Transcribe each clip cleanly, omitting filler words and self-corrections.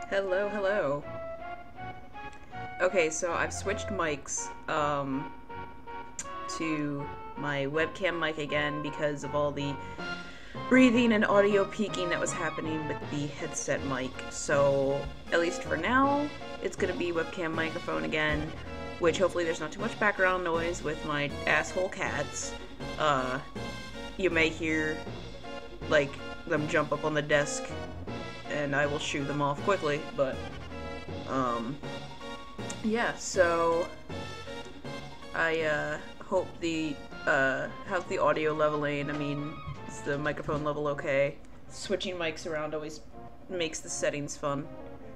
Hello, hello. Okay, so I've switched mics to my webcam mic again because of all the breathing and audio peaking that was happening with the headset mic. So, at least for now, it's gonna be webcam microphone again, which hopefully there's not too much background noise with my asshole cats. You may hear, like, them jump up on the desk and I will shoo them off quickly, but, yeah, so I, hope how's the audio leveling? I mean, is the microphone level okay? Switching mics around always makes the settings fun.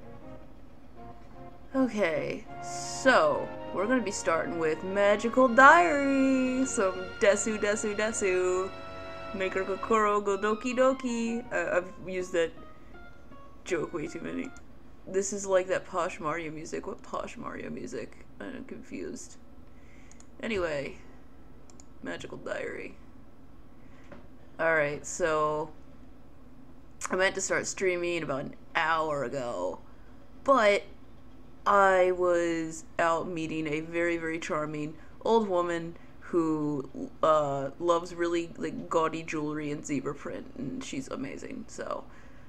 Okay, so, we're gonna be starting with Magical Diary! Some Desu Desu Desu! Maker Kokoro go Doki Doki! I've used that joke way too many. This is like that Posh Mario music. What Posh Mario music? I'm confused. Anyway, Magical Diary. Alright, so I meant to start streaming about an hour ago, but I was out meeting a very, very charming old woman who loves really like gaudy jewelry and zebra print, and she's amazing. So,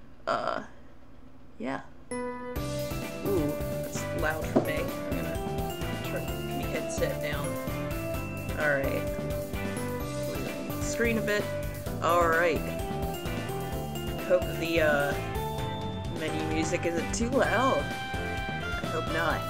yeah. Ooh, that's loud for me. I'm gonna turn the headset down. Alright. Screen a bit. Alright. Hope the menu music isn't too loud. I hope not.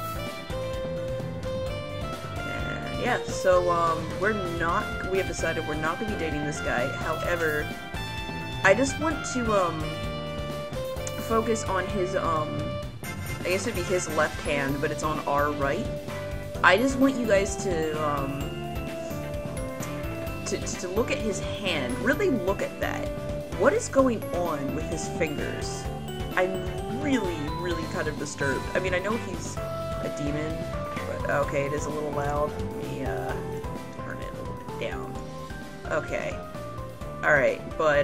And yeah, so we have decided we're not gonna be dating this guy. However, I just want to focus on his I guess it'd be his left hand, but it's on our right. I just want you guys to look at his hand. Really look at that. What is going on with his fingers? I'm really, really kind of disturbed. I mean, I know he's a demon, but okay, it is a little loud. Let me turn it a little bit down. Okay. Alright, but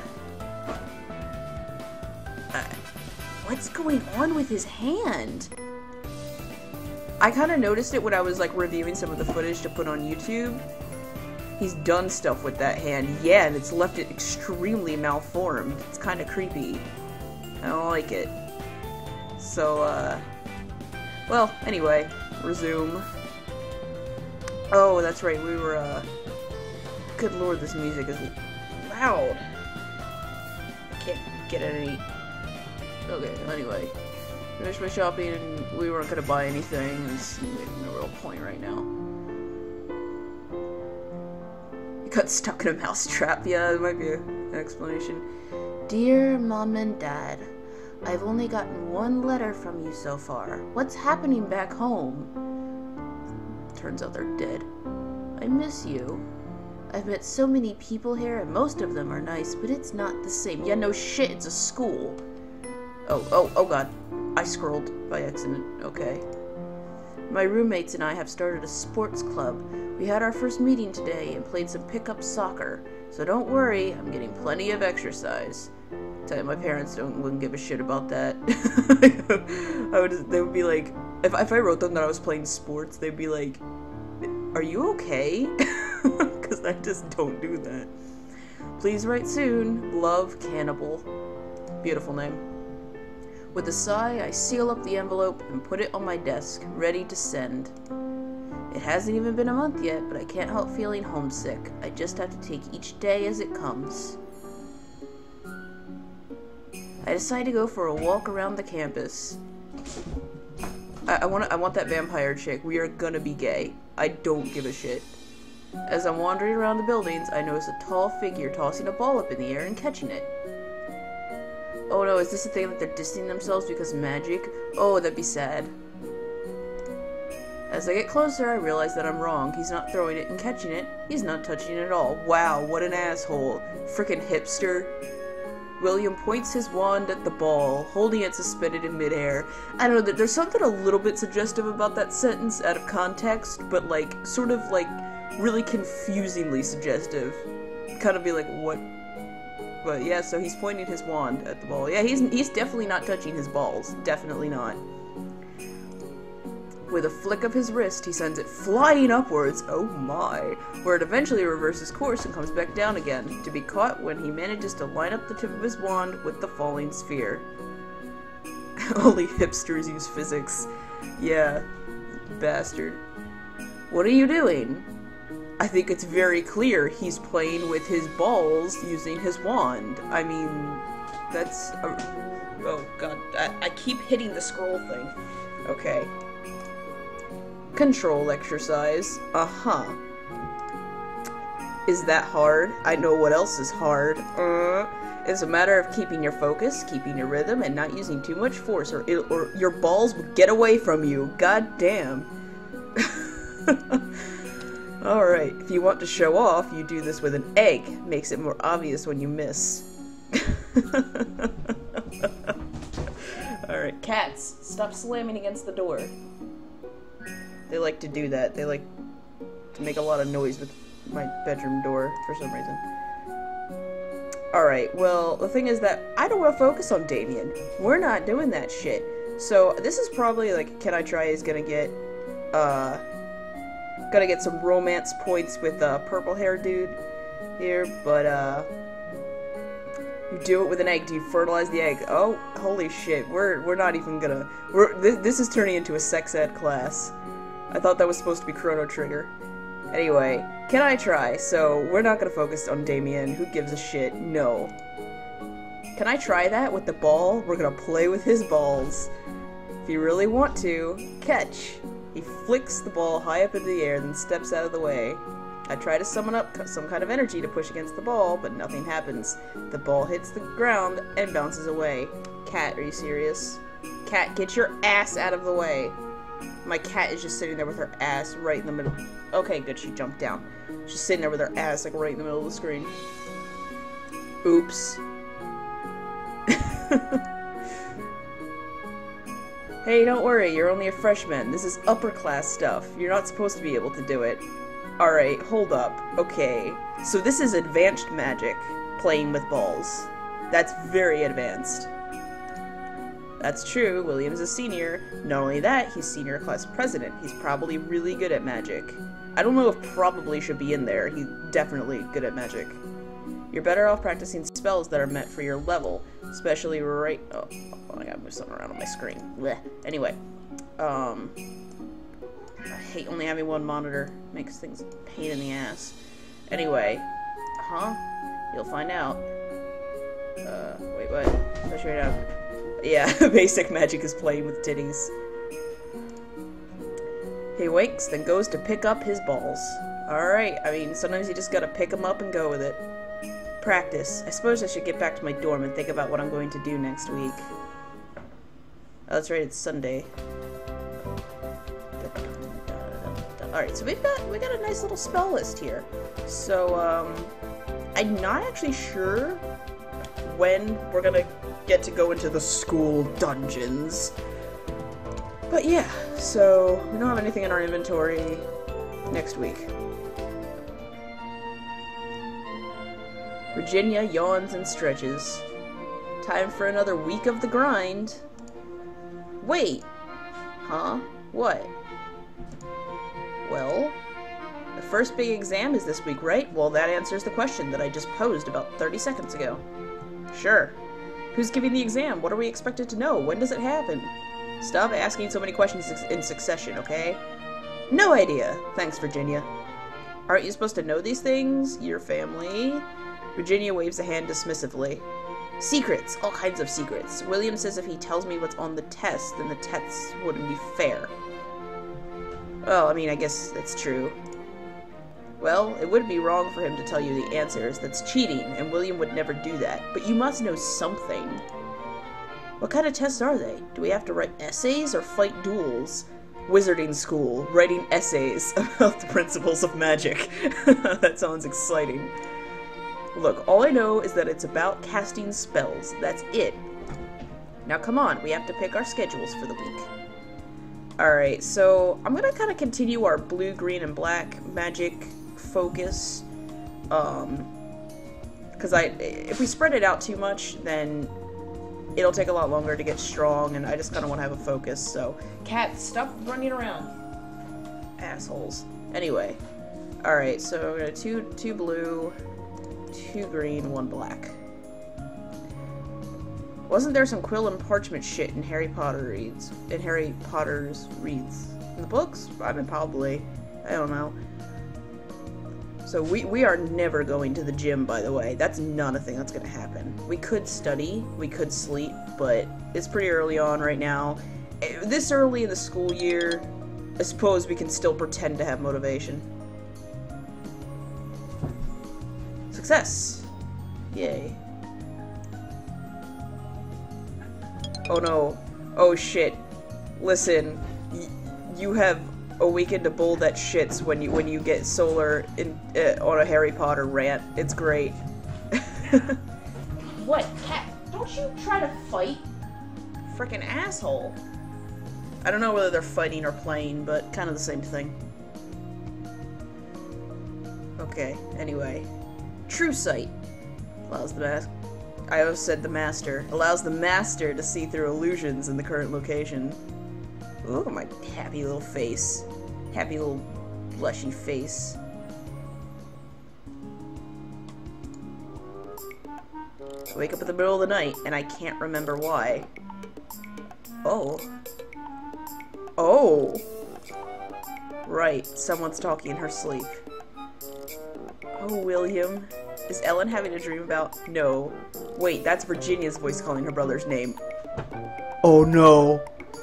what's going on with his hand? I kind of noticed it when I was like reviewing some of the footage to put on YouTube. He's done stuff with that hand, yeah, and it's left it extremely malformed. It's kind of creepy. I don't like it. So, well, anyway, resume. Oh, that's right, we were, good lord, this music is loud. I can't get any. Okay, anyway. Finished my shopping and we weren't gonna buy anything. There's no real point right now. You got stuck in a mousetrap. Yeah, there might be an explanation. Dear Mom and Dad, I've only gotten one letter from you so far. What's happening back home? Turns out they're dead. I miss you. I've met so many people here and most of them are nice, but it's not the same. Yeah, no shit, it's a school. Oh god. I scrolled by accident. Okay. My roommates and I have started a sports club. We had our first meeting today and played some pickup soccer. So don't worry, I'm getting plenty of exercise. Tell you, my parents wouldn't give a shit about that. They would be like, if I wrote them that I was playing sports, they'd be like, are you okay? Because I just don't do that. Please write soon. Love, Cannibal. Beautiful name. With a sigh, I seal up the envelope and put it on my desk, ready to send. It hasn't even been a month yet, but I can't help feeling homesick. I just have to take each day as it comes. I decide to go for a walk around the campus. I want that vampire chick. We are gonna be gay. I don't give a shit. As I'm wandering around the buildings, I notice a tall figure tossing a ball up in the air and catching it. Oh no, is this a thing that they're distancing themselves because of magic? Oh, that'd be sad. As I get closer, I realize that I'm wrong. He's not throwing it and catching it. He's not touching it at all. Wow, what an asshole. Frickin' hipster. William points his wand at the ball, holding it suspended in midair. I don't know, there's something a little bit suggestive about that sentence out of context, but like, sort of like, really confusingly suggestive. Kind of be like, what But yeah, so he's pointing his wand at the ball. Yeah, he's definitely not touching his balls. Definitely not. With a flick of his wrist, he sends it flying upwards, oh my, where it eventually reverses course and comes back down again, to be caught when he manages to line up the tip of his wand with the falling sphere. Only hipsters use physics. Yeah, bastard. What are you doing? I think it's very clear he's playing with his balls using his wand. I mean, that's... oh god, I keep hitting the scroll thing. Okay. Control exercise. Uh-huh. Is that hard? I know what else is hard. It's a matter of keeping your focus, keeping your rhythm, and not using too much force, or your balls will get away from you. God damn. Alright, if you want to show off, you do this with an egg. Makes it more obvious when you miss. Alright, cats, stop slamming against the door. They like to do that. They like to make a lot of noise with my bedroom door for some reason. Alright, well, the thing is that I don't want to focus on Damien. We're not doing that shit. So, this is probably, like, Can I Try is gonna get some romance points with purple hair dude here, but, you do it with an egg. Do you fertilize the egg? Oh, holy shit. We're not even gonna... This is turning into a sex ed class. I thought that was supposed to be Chrono Trigger. Anyway, Can I Try? So, we're not gonna focus on Damien. Who gives a shit? No. Can I try that with the ball? We're gonna play with his balls. If you really want to, catch. He flicks the ball high up into the air, then steps out of the way. I try to summon up some kind of energy to push against the ball, but nothing happens. The ball hits the ground and bounces away. Cat, are you serious? Cat, get your ass out of the way. My cat is just sitting there with her ass right in the middle. Okay, good, she jumped down. She's sitting there with her ass, like, right in the middle of the screen. Oops. Hey, don't worry, you're only a freshman. This is upper class stuff. You're not supposed to be able to do it. Alright, hold up. Okay. So this is advanced magic, playing with balls. That's very advanced. That's true, William's a senior. Not only that, he's senior class president. He's probably really good at magic. I don't know if probably should be in there. He's definitely good at magic. You're better off practicing spells that are meant for your level, especially right... Oh, I gotta move something around on my screen. Blech. Anyway, I hate only having one monitor. Makes things a pain in the ass. Anyway, you'll find out. Wait, what? Push right out. Yeah, basic magic is playing with titties. He wakes, then goes to pick up his balls. Alright, I mean, sometimes you just gotta pick them up and go with it. Practice. I suppose I should get back to my dorm and think about what I'm going to do next week. Oh, that's right, it's Sunday. Alright, so we got a nice little spell list here. So, I'm not actually sure when we're gonna get to go into the school dungeons. But yeah, so we don't have anything in our inventory next week. Virginia yawns and stretches. Time for another week of the grind. Wait. Huh? What? Well, the first big exam is this week, right? Well, that answers the question that I just posed about 30 seconds ago. Sure. Who's giving the exam? What are we expected to know? When does it happen? Stop asking so many questions in succession, okay? No idea. Thanks, Virginia. Aren't you supposed to know these things? Your family? Virginia waves a hand dismissively. Secrets. All kinds of secrets. William says if he tells me what's on the test, then the test wouldn't be fair. Well, I mean, I guess that's true. Well, it would be wrong for him to tell you the answers. That's cheating, and William would never do that. But you must know something. What kind of tests are they? Do we have to write essays or fight duels? Wizarding school. Writing essays about the principles of magic. That sounds exciting. Look, all I know is that it's about casting spells. That's it. Now come on, we have to pick our schedules for the week. Alright, so I'm gonna kind of continue our blue, green, and black magic focus. Because Because if we spread it out too much, then it'll take a lot longer to get strong, and I just kind of want to have a focus, so... Cat, stop running around. Assholes. Anyway. Alright, so we're gonna two blue, 2 green, 1 black. Wasn't there some quill and parchment shit in Harry Potter's reads? In the books? I mean, probably. I don't know. So we are never going to the gym, by the way. That's not a thing that's gonna happen. We could study, we could sleep, but it's pretty early on right now. This early in the school year, I suppose we can still pretend to have motivation. Success! Yay. Oh no. Oh shit. Listen, you have a weekend to bowl that shits when you get Solar in on a Harry Potter rant. It's great. What, Cat? Don't you try to fight? Frickin' asshole. I don't know whether they're fighting or playing, but kind of the same thing. Okay, anyway. True Sight. Allows the mask. I always said the master. Allows the master to see through illusions in the current location. Look at my happy little face. Happy little blushy face. I wake up in the middle of the night, and I can't remember why. Oh. Oh! Right, someone's talking in her sleep. Oh, William. Is Ellen having a dream about... No. Wait, that's Virginia's voice calling her brother's name. Oh no!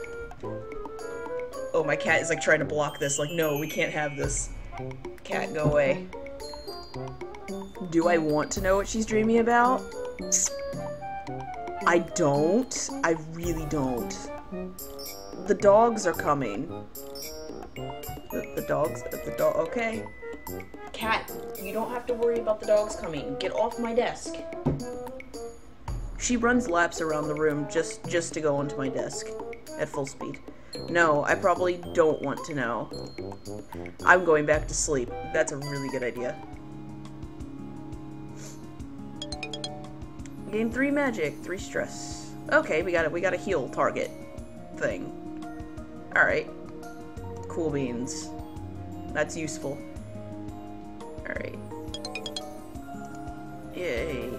Oh, my cat is like trying to block this. Like, no, we can't have this. Cat, go away. Do I want to know what she's dreaming about? I don't. I really don't. The dogs are coming. The dogs? The dog? Okay. Cat, you don't have to worry about the dogs coming. Get off my desk. She runs laps around the room just to go onto my desk at full speed. No, I probably don't want to know. I'm going back to sleep. That's a really good idea. Gain 3 magic, 3 stress. Okay, we got a heal target thing. Alright. Cool beans. That's useful. Alright. Yay.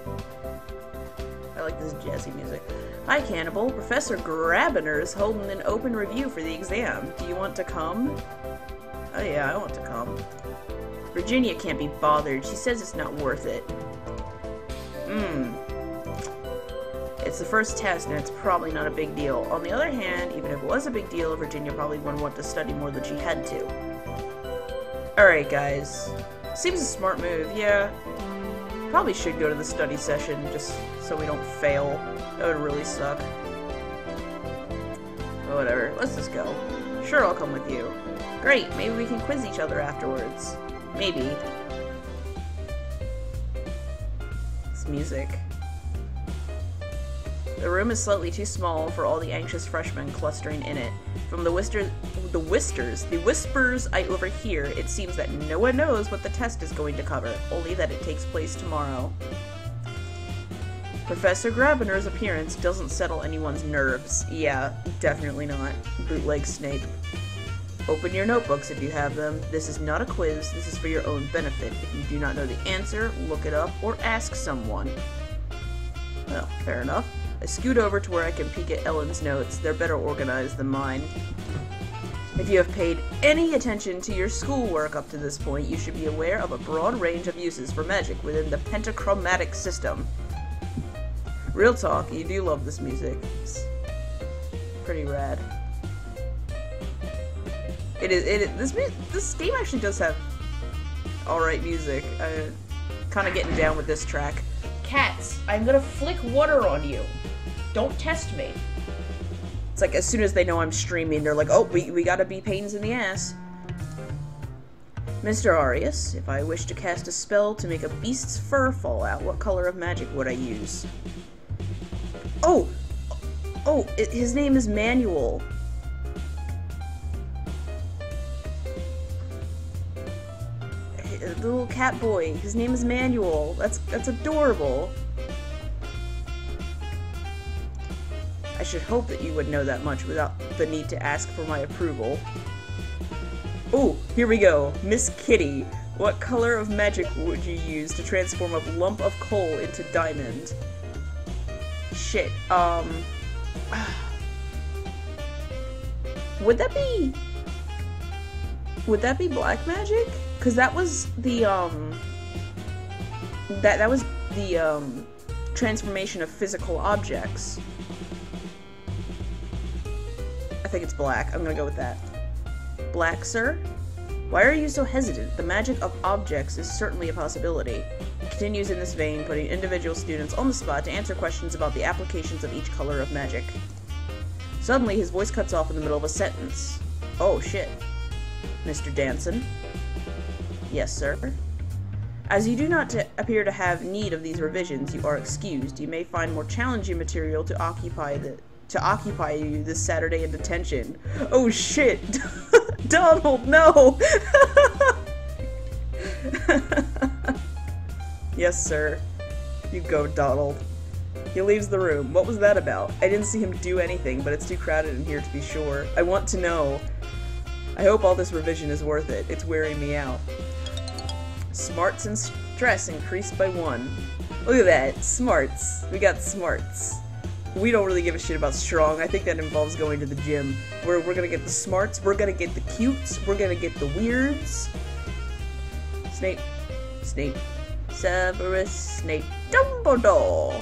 I like this jazzy music. Hi, Cannibal. Professor Grabiner is holding an open review for the exam. Do you want to come? Oh yeah, I want to come. Virginia can't be bothered. She says it's not worth it. It's the first test, and it's probably not a big deal. On the other hand, even if it was a big deal, Virginia probably wouldn't want to study more than she had to. Alright, guys. Seems a smart move, yeah. Probably should go to the study session, just so we don't fail. That would really suck. But whatever, let's just go. Sure, I'll come with you. Great, maybe we can quiz each other afterwards. Maybe. This music. The room is slightly too small for all the anxious freshmen clustering in it. From the whispers I overhear, it seems that no one knows what the test is going to cover, only that it takes place tomorrow. Professor Grabiner's appearance doesn't settle anyone's nerves. Yeah, definitely not. Bootleg Snape. Open your notebooks if you have them. This is not a quiz, this is for your own benefit. If you do not know the answer, look it up or ask someone. Well, fair enough. I scoot over to where I can peek at Ellen's notes. They're better organized than mine. If you have paid any attention to your schoolwork up to this point, you should be aware of a broad range of uses for magic within the pentachromatic system. Real talk, you do love this music. It's pretty rad. This game actually does have alright music. I'm kind of getting down with this track. Cats, I'm gonna flick water on you. Don't test me. It's like as soon as they know I'm streaming, they're like, oh, we gotta be pains in the ass. Mr. Arius, if I wish to cast a spell to make a beast's fur fall out, what color of magic would I use? Oh! Oh, his name is Manuel. little cat boy. His name is Manuel. That's adorable. I should hope that you would know that much without the need to ask for my approval. Oh, here we go. Miss Kitty. What color of magic would you use to transform a lump of coal into diamond? Shit, Would that be black magic? Cause that was the, that was the, transformation of physical objects. I think it's black. I'm gonna go with that. Black, sir? Why are you so hesitant? The magic of objects is certainly a possibility. He continues in this vein, putting individual students on the spot to answer questions about the applications of each color of magic. Suddenly, his voice cuts off in the middle of a sentence. Oh, shit. Mr. Danson? Yes, sir? As you do not appear to have need of these revisions, you are excused. You may find more challenging material to occupy you this Saturday in detention. Oh, shit! Donald, no! Yes, sir. You go, Donald. He leaves the room. What was that about? I didn't see him do anything, but it's too crowded in here to be sure. I want to know. I hope all this revision is worth it. It's wearing me out. Smarts and stress increased by 1. Look at that. Smarts. We got smarts. We don't really give a shit about strong. I think that involves going to the gym. We're gonna get the smarts, we're gonna get the cutes, we're gonna get the weirds. Snape. Snape. Severus Snape. Dumbledore!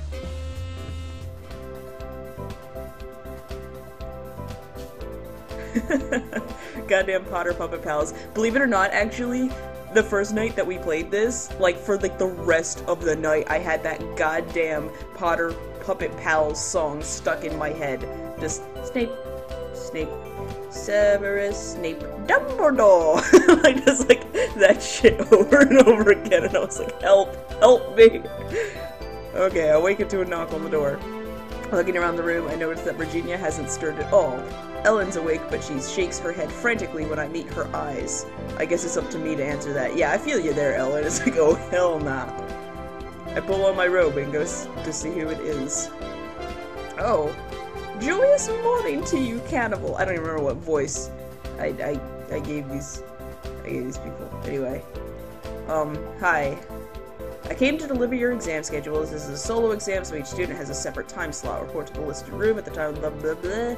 Goddamn Potter Puppet Pals. Believe it or not, actually, the first night that we played this, like, for, like, the rest of the night, I had that goddamn Potter Puppet Pals song stuck in my head. Just, Snape, Snape, Severus Snape, Dumbledore! Like, just, like, that shit over and over again, and I was like, help, help me! Okay, I awaken to a knock on the door. Looking around the room, I notice that Virginia hasn't stirred at all. Ellen's awake, but she shakes her head frantically when I meet her eyes. I guess it's up to me to answer that. Yeah, I feel you there, Ellen. It's like, oh, hell nah. I pull on my robe and go to see who it is. Oh. Joyous morning to you, cannibal. I don't even remember what voice I gave these people. Anyway. Hi. I came to deliver your exam schedules. This is a solo exam, so each student has a separate time slot. Report to the listed room at the time, blah blah blah.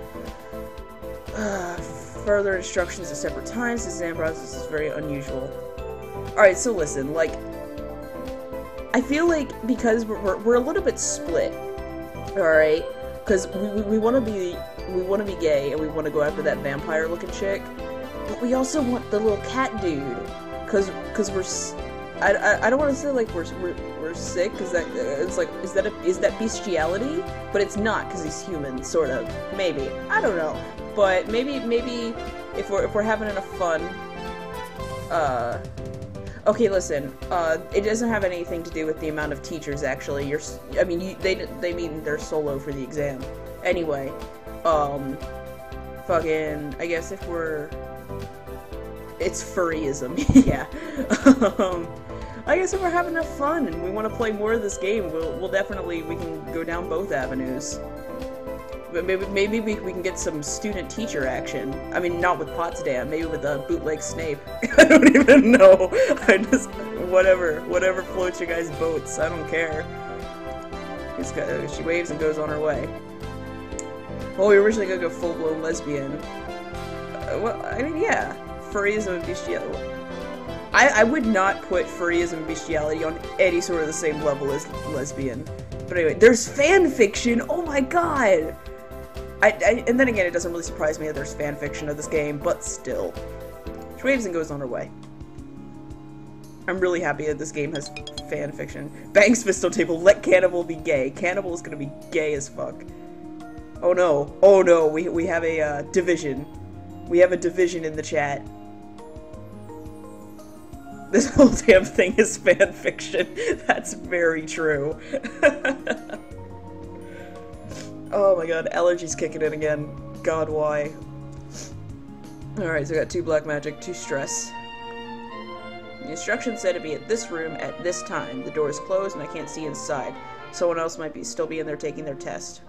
Further instructions at separate times. This exam process is very unusual. Alright, so listen, like, I feel like because we're a little bit split, alright? Because we want to be gay and we want to go after that vampire looking chick, but we also want the little cat dude, because we're I don't want to say like we're sick, because that it's like is that bestiality? But it's not, because he's human, sort of. Maybe, I don't know, but maybe if we're having enough fun. Okay, listen. It doesn't have anything to do with the amount of teachers. Actually, they mean they're solo for the exam. Anyway, fucking. I guess if we're, it's furryism. Yeah. I guess if we're having enough fun and we want to play more of this game, we'll definitely, we can go down both avenues. But maybe we can get some student-teacher action. I mean, not with Potsdam, maybe with a bootleg Snape. I don't even know. I just, whatever floats your guys' boats. I don't care. She waves and goes on her way. Well, we were originally gonna go full-blown lesbian. Well, I mean, yeah. Furryism and bestiality. I would not put furryism and bestiality on any sort of the same level as lesbian. But anyway, there's fan fiction! Oh my god! And then again, it doesn't really surprise me that there's fan fiction of this game, but still. She waves and goes on her way. I'm really happy that this game has fan fiction. Bangs fist on table, let Cannibal be gay. Cannibal is gonna be gay as fuck. Oh no. Oh no, we have a division. We have a division in the chat. This whole damn thing is fan fiction. That's very true. Oh my god, allergies kicking in again. God, why? Alright, so I got 2 black magic, 2 stress. The instructions said to be at this room at this time. The door is closed and I can't see inside. Someone else might still be in there taking their test.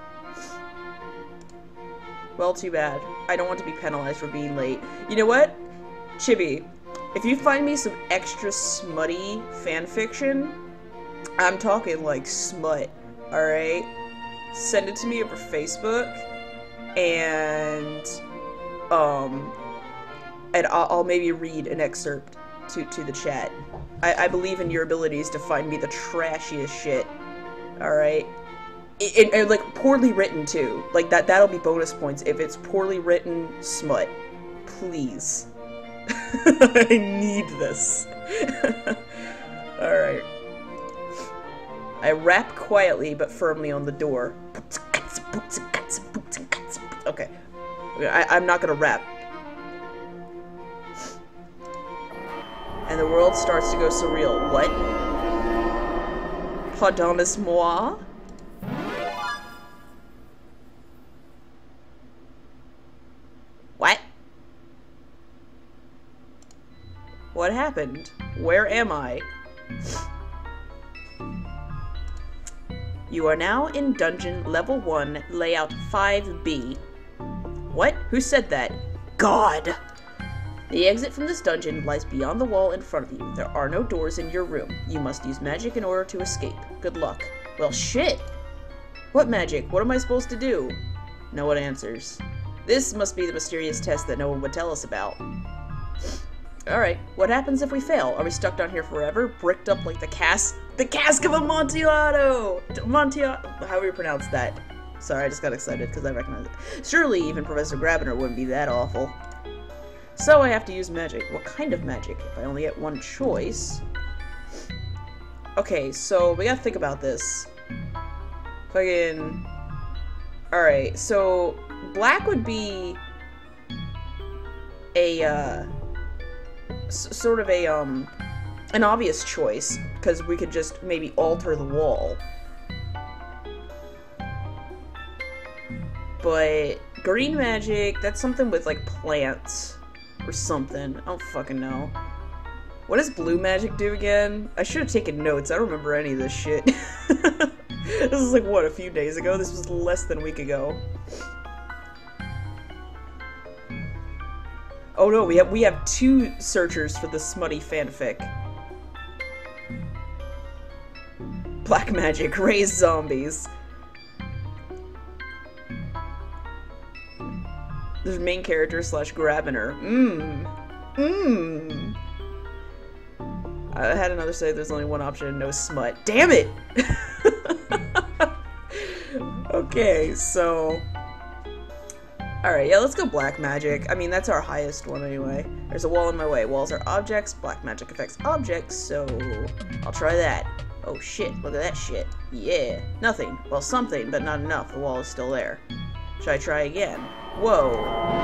Well, too bad. I don't want to be penalized for being late. You know what? Chibi, if you find me some extra smutty fanfiction, I'm talking like smut, alright? Send it to me over Facebook, and I'll maybe read an excerpt to the chat. I believe in your abilities to find me the trashiest shit, alright? And like, poorly written, too. Like, that'll be bonus points if it's poorly written smut. Please. I need this. Alright. I rap quietly but firmly on the door. Okay. I'm not gonna rap. And the world starts to go surreal. What? Pardonnez-moi? What? What happened? Where am I? You are now in dungeon level 1, layout 5B. What? Who said that? God! The exit from this dungeon lies beyond the wall in front of you. There are no doors in your room. You must use magic in order to escape. Good luck. Well, shit! What magic? What am I supposed to do? No one answers. This must be the mysterious test that no one would tell us about. Alright, what happens if we fail? Are we stuck down here forever? Bricked up like the cask of Amontillado! However you pronounce that. Sorry, I just got excited because I recognize it. Surely even Professor Grabiner wouldn't be that awful. So I have to use magic. What kind of magic? If I only get one choice... Okay, so we gotta think about this. Fucking... Alright, so... Black would be... a, sort of a, an obvious choice, because we could just maybe alter the wall. But green magic, that's something with, like, plants or something. I don't fucking know. What does blue magic do again? I should have taken notes. I don't remember any of this shit. This was, like, what, a few days ago? This was less than a week ago. Oh no, we have two searchers for the smutty fanfic. Black magic, raise zombies. There's main character / Grabiner. I had another say there's only one option and no smut. Damn it! Okay, so... Alright, yeah, let's go black magic. I mean, that's our highest one anyway. There's a wall in my way. Walls are objects, black magic affects objects, so I'll try that. Oh shit, look at that shit. Yeah, nothing. Well, something, but not enough. The wall is still there. Should I try again? Whoa.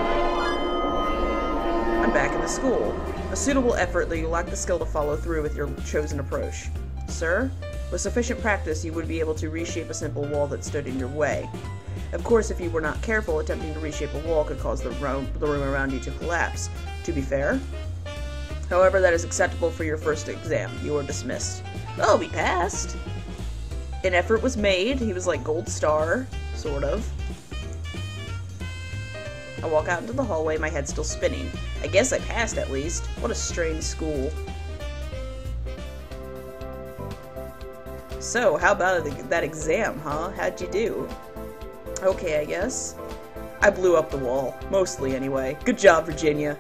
I'm back in the school. A suitable effort, though you lack the skill to follow through with your chosen approach. Sir, with sufficient practice, you would be able to reshape a simple wall that stood in your way. Of course, if you were not careful, attempting to reshape a wall could cause the room around you to collapse. To be fair. However, that is acceptable for your first exam. You are dismissed. Oh, we passed! An effort was made. He was like gold star, sort of. I walk out into the hallway, my head still spinning. I guess I passed at least. What a strange school. So, how about that exam, huh? How'd you do? Okay, I guess. I blew up the wall. Mostly, anyway. Good job, Virginia.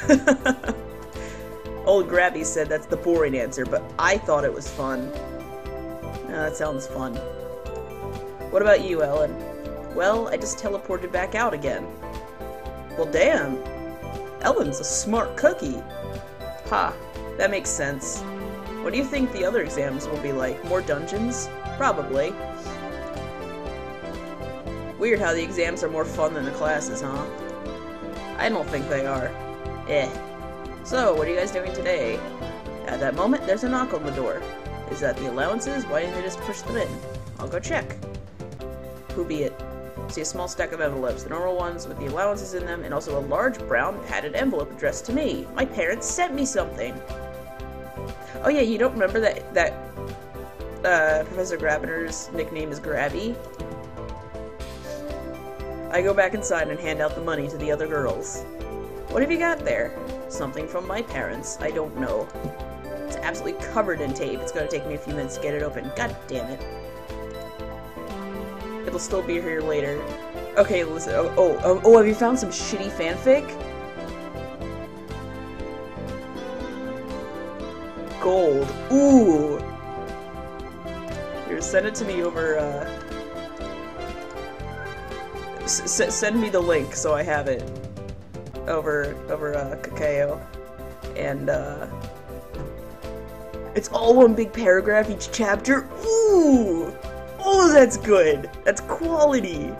Old Grabby said that's the boring answer, but I thought it was fun. That sounds fun. What about you, Ellen? Well, I just teleported back out again. Well, damn. Ellen's a smart cookie. Ha, that makes sense. What do you think the other exams will be like? More dungeons? Probably. Weird how the exams are more fun than the classes, huh? I don't think they are. Eh. So, what are you guys doing today? At that moment, there's a knock on the door. Is that the allowances? Why didn't they just push them in? I'll go check. Who be it? See a small stack of envelopes, the normal ones with the allowances in them, and also a large brown padded envelope addressed to me. My parents sent me something. Oh yeah, you don't remember that Professor Gravener's nickname is Grabby? I go back inside and hand out the money to the other girls. What have you got there? Something from my parents. I don't know. It's absolutely covered in tape. It's gonna take me a few minutes to get it open. God damn it. It'll still be here later. Okay, listen. Oh, have you found some shitty fanfic? Gold. Ooh. Here, send it to me over, send me the link so I have it. Over Kakao. And, it's all one big paragraph each chapter. Ooh! Oh, that's good. That's quality.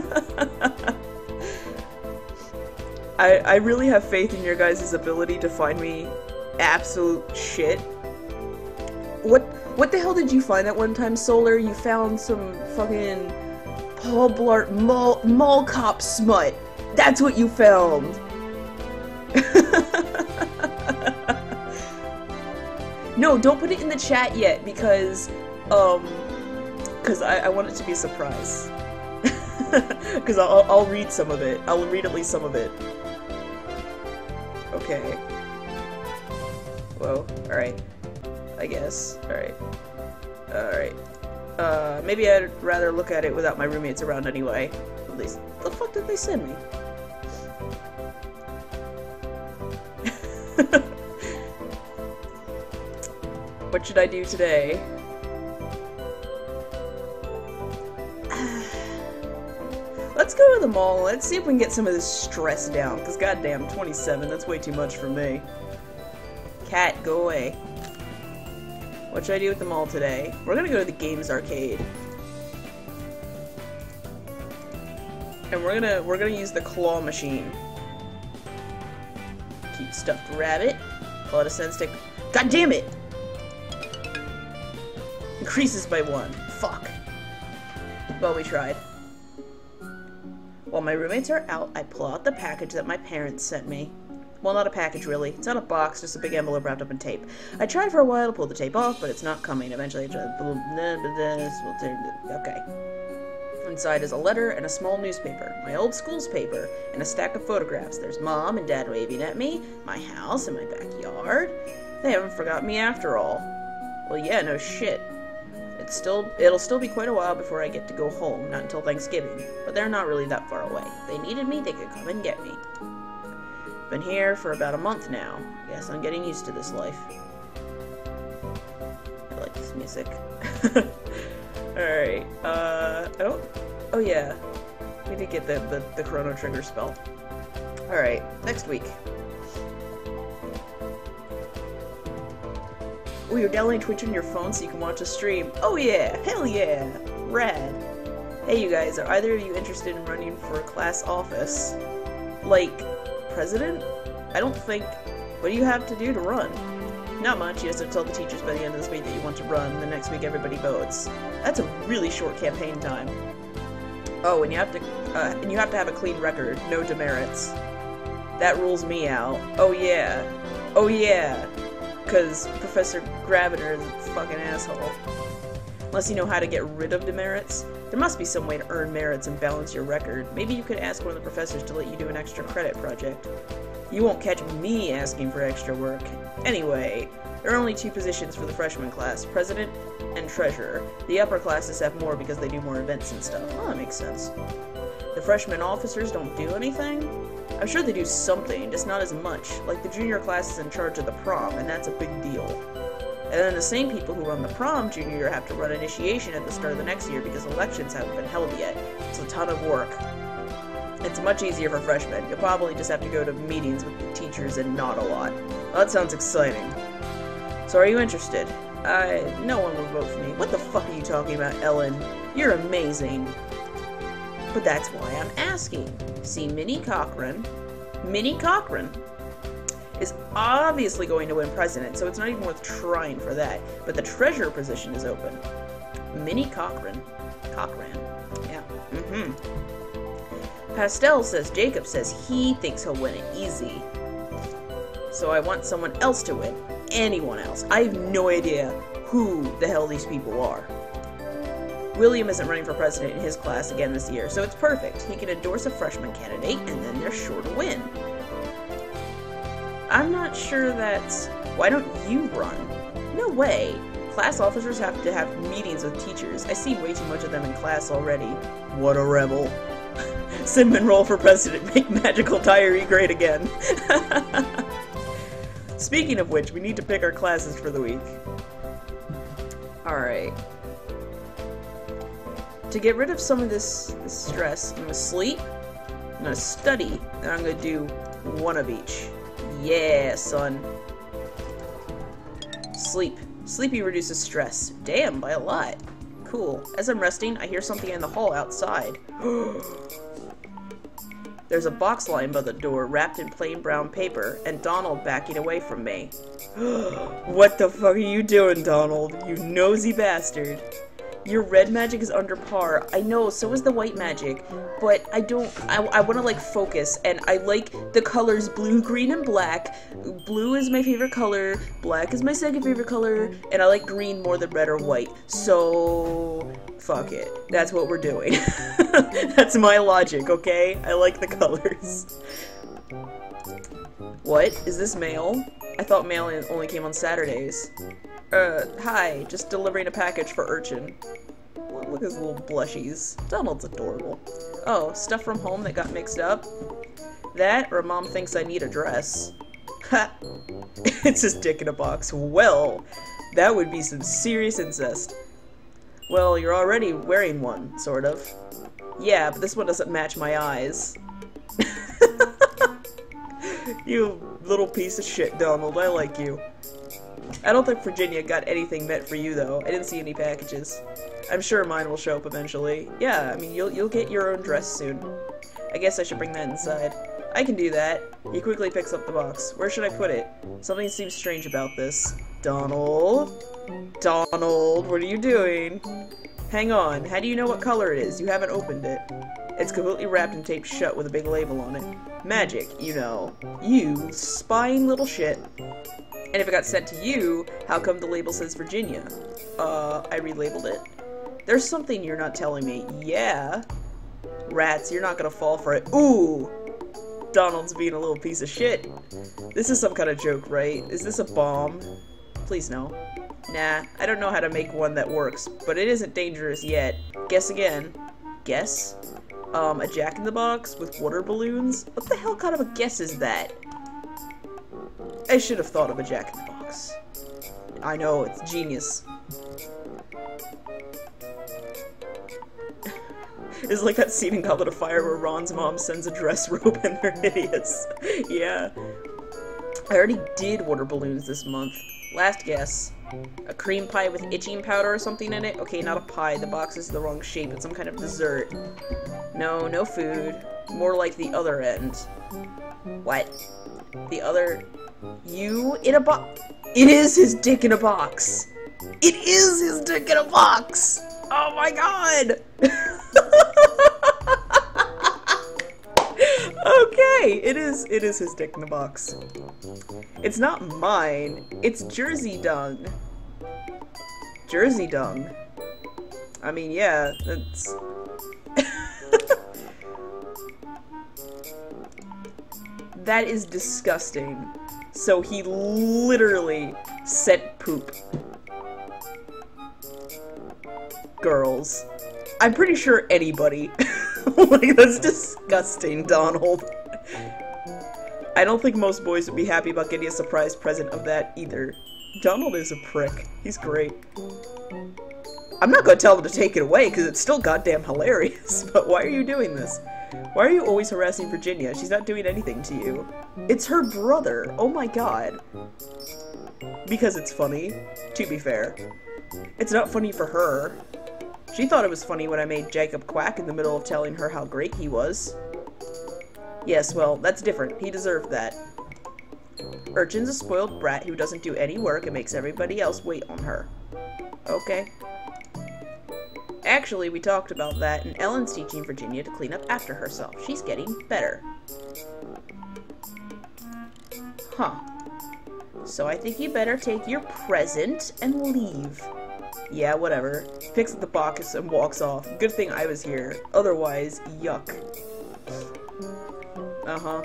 I really have faith in your guys' ability to find me absolute shit. What the hell did you find that one time, Solar? You found some fucking Paul Blart Mall Cop smut. That's what you found. No, don't put it in the chat yet because I want it to be a surprise. Because I'll read some of it. I'll read at least some of it. Okay. Whoa. Alright. I guess. Alright. Alright. Maybe I'd rather look at it without my roommates around anyway. At least, the fuck did they send me? What should I do today? Let's go to the mall. Let's see if we can get some of this stress down. Because goddamn, 27, that's way too much for me. Cat, go away. What should I do at the mall today? We're gonna go to the games arcade. And we're gonna use the claw machine. Cute stuffed rabbit. Call it a sense stick. God damn it! Increases by 1. Fuck. Well, we tried. While my roommates are out, I pull out the package that my parents sent me. Well, not a package, really. It's not a box, just a big envelope wrapped up in tape. I tried for a while to pull the tape off, but it's not coming. Eventually, I tried okay. Inside is a letter and a small newspaper. My old school's paper, and a stack of photographs. There's Mom and Dad waving at me, my house and my backyard. They haven't forgotten me after all. Well, yeah, no shit. It'll still be quite a while before I get to go home, not until Thanksgiving, but they're not really that far away. If they needed me, they could come and get me. Been here for about a month now. Guess I'm getting used to this life. I like this music. Alright, I don't... Oh yeah, we did get the Chrono Trigger spell. Alright, next week. Oh, you're downloading Twitch on your phone so you can watch a stream. Oh yeah! Hell yeah! Rad! Hey you guys, are either of you interested in running for a class office? Like, president? I don't think... What do you have to do to run? Not much, you just have to tell the teachers by the end of this week that you want to run, and the next week everybody votes. That's a really short campaign time. Oh, and you have to have a clean record, no demerits. That rules me out. Oh yeah. Oh yeah! Because Professor Gravener is a fucking asshole. Unless you know how to get rid of demerits. There must be some way to earn merits and balance your record. Maybe you could ask one of the professors to let you do an extra credit project. You won't catch me asking for extra work. Anyway, there are only 2 positions for the freshman class, president and treasurer. The upper classes have more because they do more events and stuff. Oh, that makes sense. The freshman officers don't do anything? I'm sure they do something, just not as much. Like the junior class is in charge of the prom, and that's a big deal. And then the same people who run the prom junior year have to run initiation at the start of the next year because elections haven't been held yet. It's a ton of work. It's much easier for freshmen. You'll probably just have to go to meetings with the teachers and nod a lot. Well, that sounds exciting. So are you interested? No one will vote for me. What the fuck are you talking about, Ellen? You're amazing. But that's why I'm asking. See, Minnie Cochran is obviously going to win president, so it's not even worth trying for that. But the treasurer position is open. Minnie Cochran. Yeah. Pastel says Jacob says he thinks he'll win it easy. So I want someone else to win. anyone else. I have no idea who the hell these people are. William isn't running for president in his class again this year, so it's perfect. He can endorse a freshman candidate, and then they're sure to win. I'm not sure that's... Why don't you run? No way. Class officers have to have meetings with teachers. I see way too much of them in class already. What a rebel. Cinnamon roll for president. Make magical diary great again. Speaking of which, we need to pick our classes for the week. Alright. To get rid of some of this stress, I'm gonna sleep, I'm gonna study, and I'm gonna do one of each. Yeah, son. Sleep. Sleepy reduces stress. Damn, by a lot. Cool. As I'm resting, I hear something in the hall outside. There's a box lying by the door, wrapped in plain brown paper, and Donald backing away from me. What the fuck are you doing, Donald? You nosy bastard. Your red magic is under par. I know, so is the white magic, but I want to, like, focus, and I like the colors blue, green, and black. Blue is my favorite color, black is my second favorite color, and I like green more than red or white, so... fuck it. That's what we're doing. That's my logic, okay? I like the colors. What? Is this mail? I thought mail only came on Saturdays. Hi, just delivering a package for Urchin. Look at his little blushies. Donald's adorable. Oh, stuff from home that got mixed up? That, or Mom thinks I need a dress. Ha! It's his dick in a box. Well, that would be some serious incest. Well, you're already wearing one, sort of. Yeah, but this one doesn't match my eyes. You little piece of shit, Donald. I like you. I don't think Virginia got anything meant for you, though. I didn't see any packages. I'm sure mine will show up eventually. Yeah, I mean, you'll get your own dress soon. I guess I should bring that inside. I can do that. He quickly picks up the box. Where should I put it? Something seems strange about this. Donald? Donald, what are you doing? Hang on, how do you know what color it is? You haven't opened it. It's completely wrapped and taped shut with a big label on it. Magic, you know. You spying little shit. And if it got sent to you, how come the label says Virginia? I relabeled it. There's something you're not telling me. Yeah. Rats, you're not gonna fall for it. Ooh! Donald's being a little piece of shit. This is some kind of joke, right? Is this a bomb? Please no. Nah, I don't know how to make one that works, but it isn't dangerous yet. Guess again. Guess? A Jack-in-the-Box with water balloons? What the hell kind of a guess is that? I should have thought of a Jack-in-the-Box. I know, it's genius. It's like that scene in Goblet of Fire where Ron's mom sends a dress robe and they're hideous. Yeah. I already did water balloons this month. Last guess. A cream pie with itching powder or something in it? Okay, not a pie. The box is the wrong shape. It's some kind of dessert. No, no food. More like the other end. What? The other... You in a box? It is his dick in a box! It is his dick in a box! Oh my god! Okay, it is his dick in a box. It's not mine, it's Jersey dung. Jersey dung. I mean, yeah, that's... That is disgusting. So he literally sent poop. Girls. I'm pretty sure anybody. Like, that's disgusting, Donald. I don't think most boys would be happy about getting a surprise present of that either. Donald is a prick. He's great. I'm not gonna tell him to take it away, because it's still goddamn hilarious. But why are you doing this? Why are you always harassing Virginia? She's not doing anything to you. It's her brother. Oh my god. Because it's funny, to be fair. It's not funny for her. She thought it was funny when I made Jacob quack in the middle of telling her how great he was. Yes, well, that's different. He deserved that. Urchin's a spoiled brat who doesn't do any work and makes everybody else wait on her. Okay. Actually, we talked about that, and Ellen's teaching Virginia to clean up after herself. She's getting better. Huh. So I think you better take your present and leave. Yeah, whatever. Picks up the box and walks off. Good thing I was here. Otherwise, yuck. Uh-huh.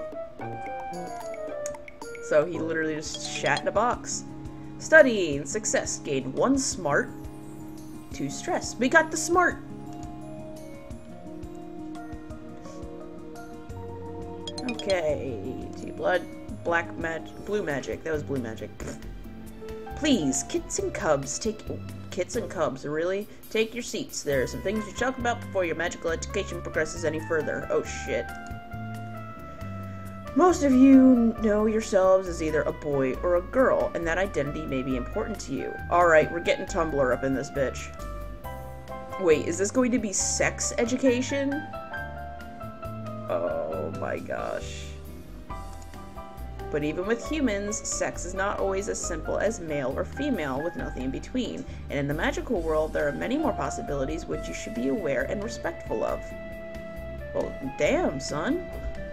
So he literally just shat in a box. Studying. Success. Gained 1 smart. 2 stress. We got the smart! Okay. 2 blood. Blue magic. That was blue magic. Please, kits and cubs, Kits and cubs, really? Take your seats. There are some things to talk about before your magical education progresses any further. Oh shit. Most of you know yourselves as either a boy or a girl, and that identity may be important to you. Alright, we're getting Tumblr up in this bitch. Wait, is this going to be sex education? Oh my gosh. But even with humans, sex is not always as simple as male or female with nothing in between, and in the magical world there are many more possibilities which you should be aware and respectful of. Well, damn, son.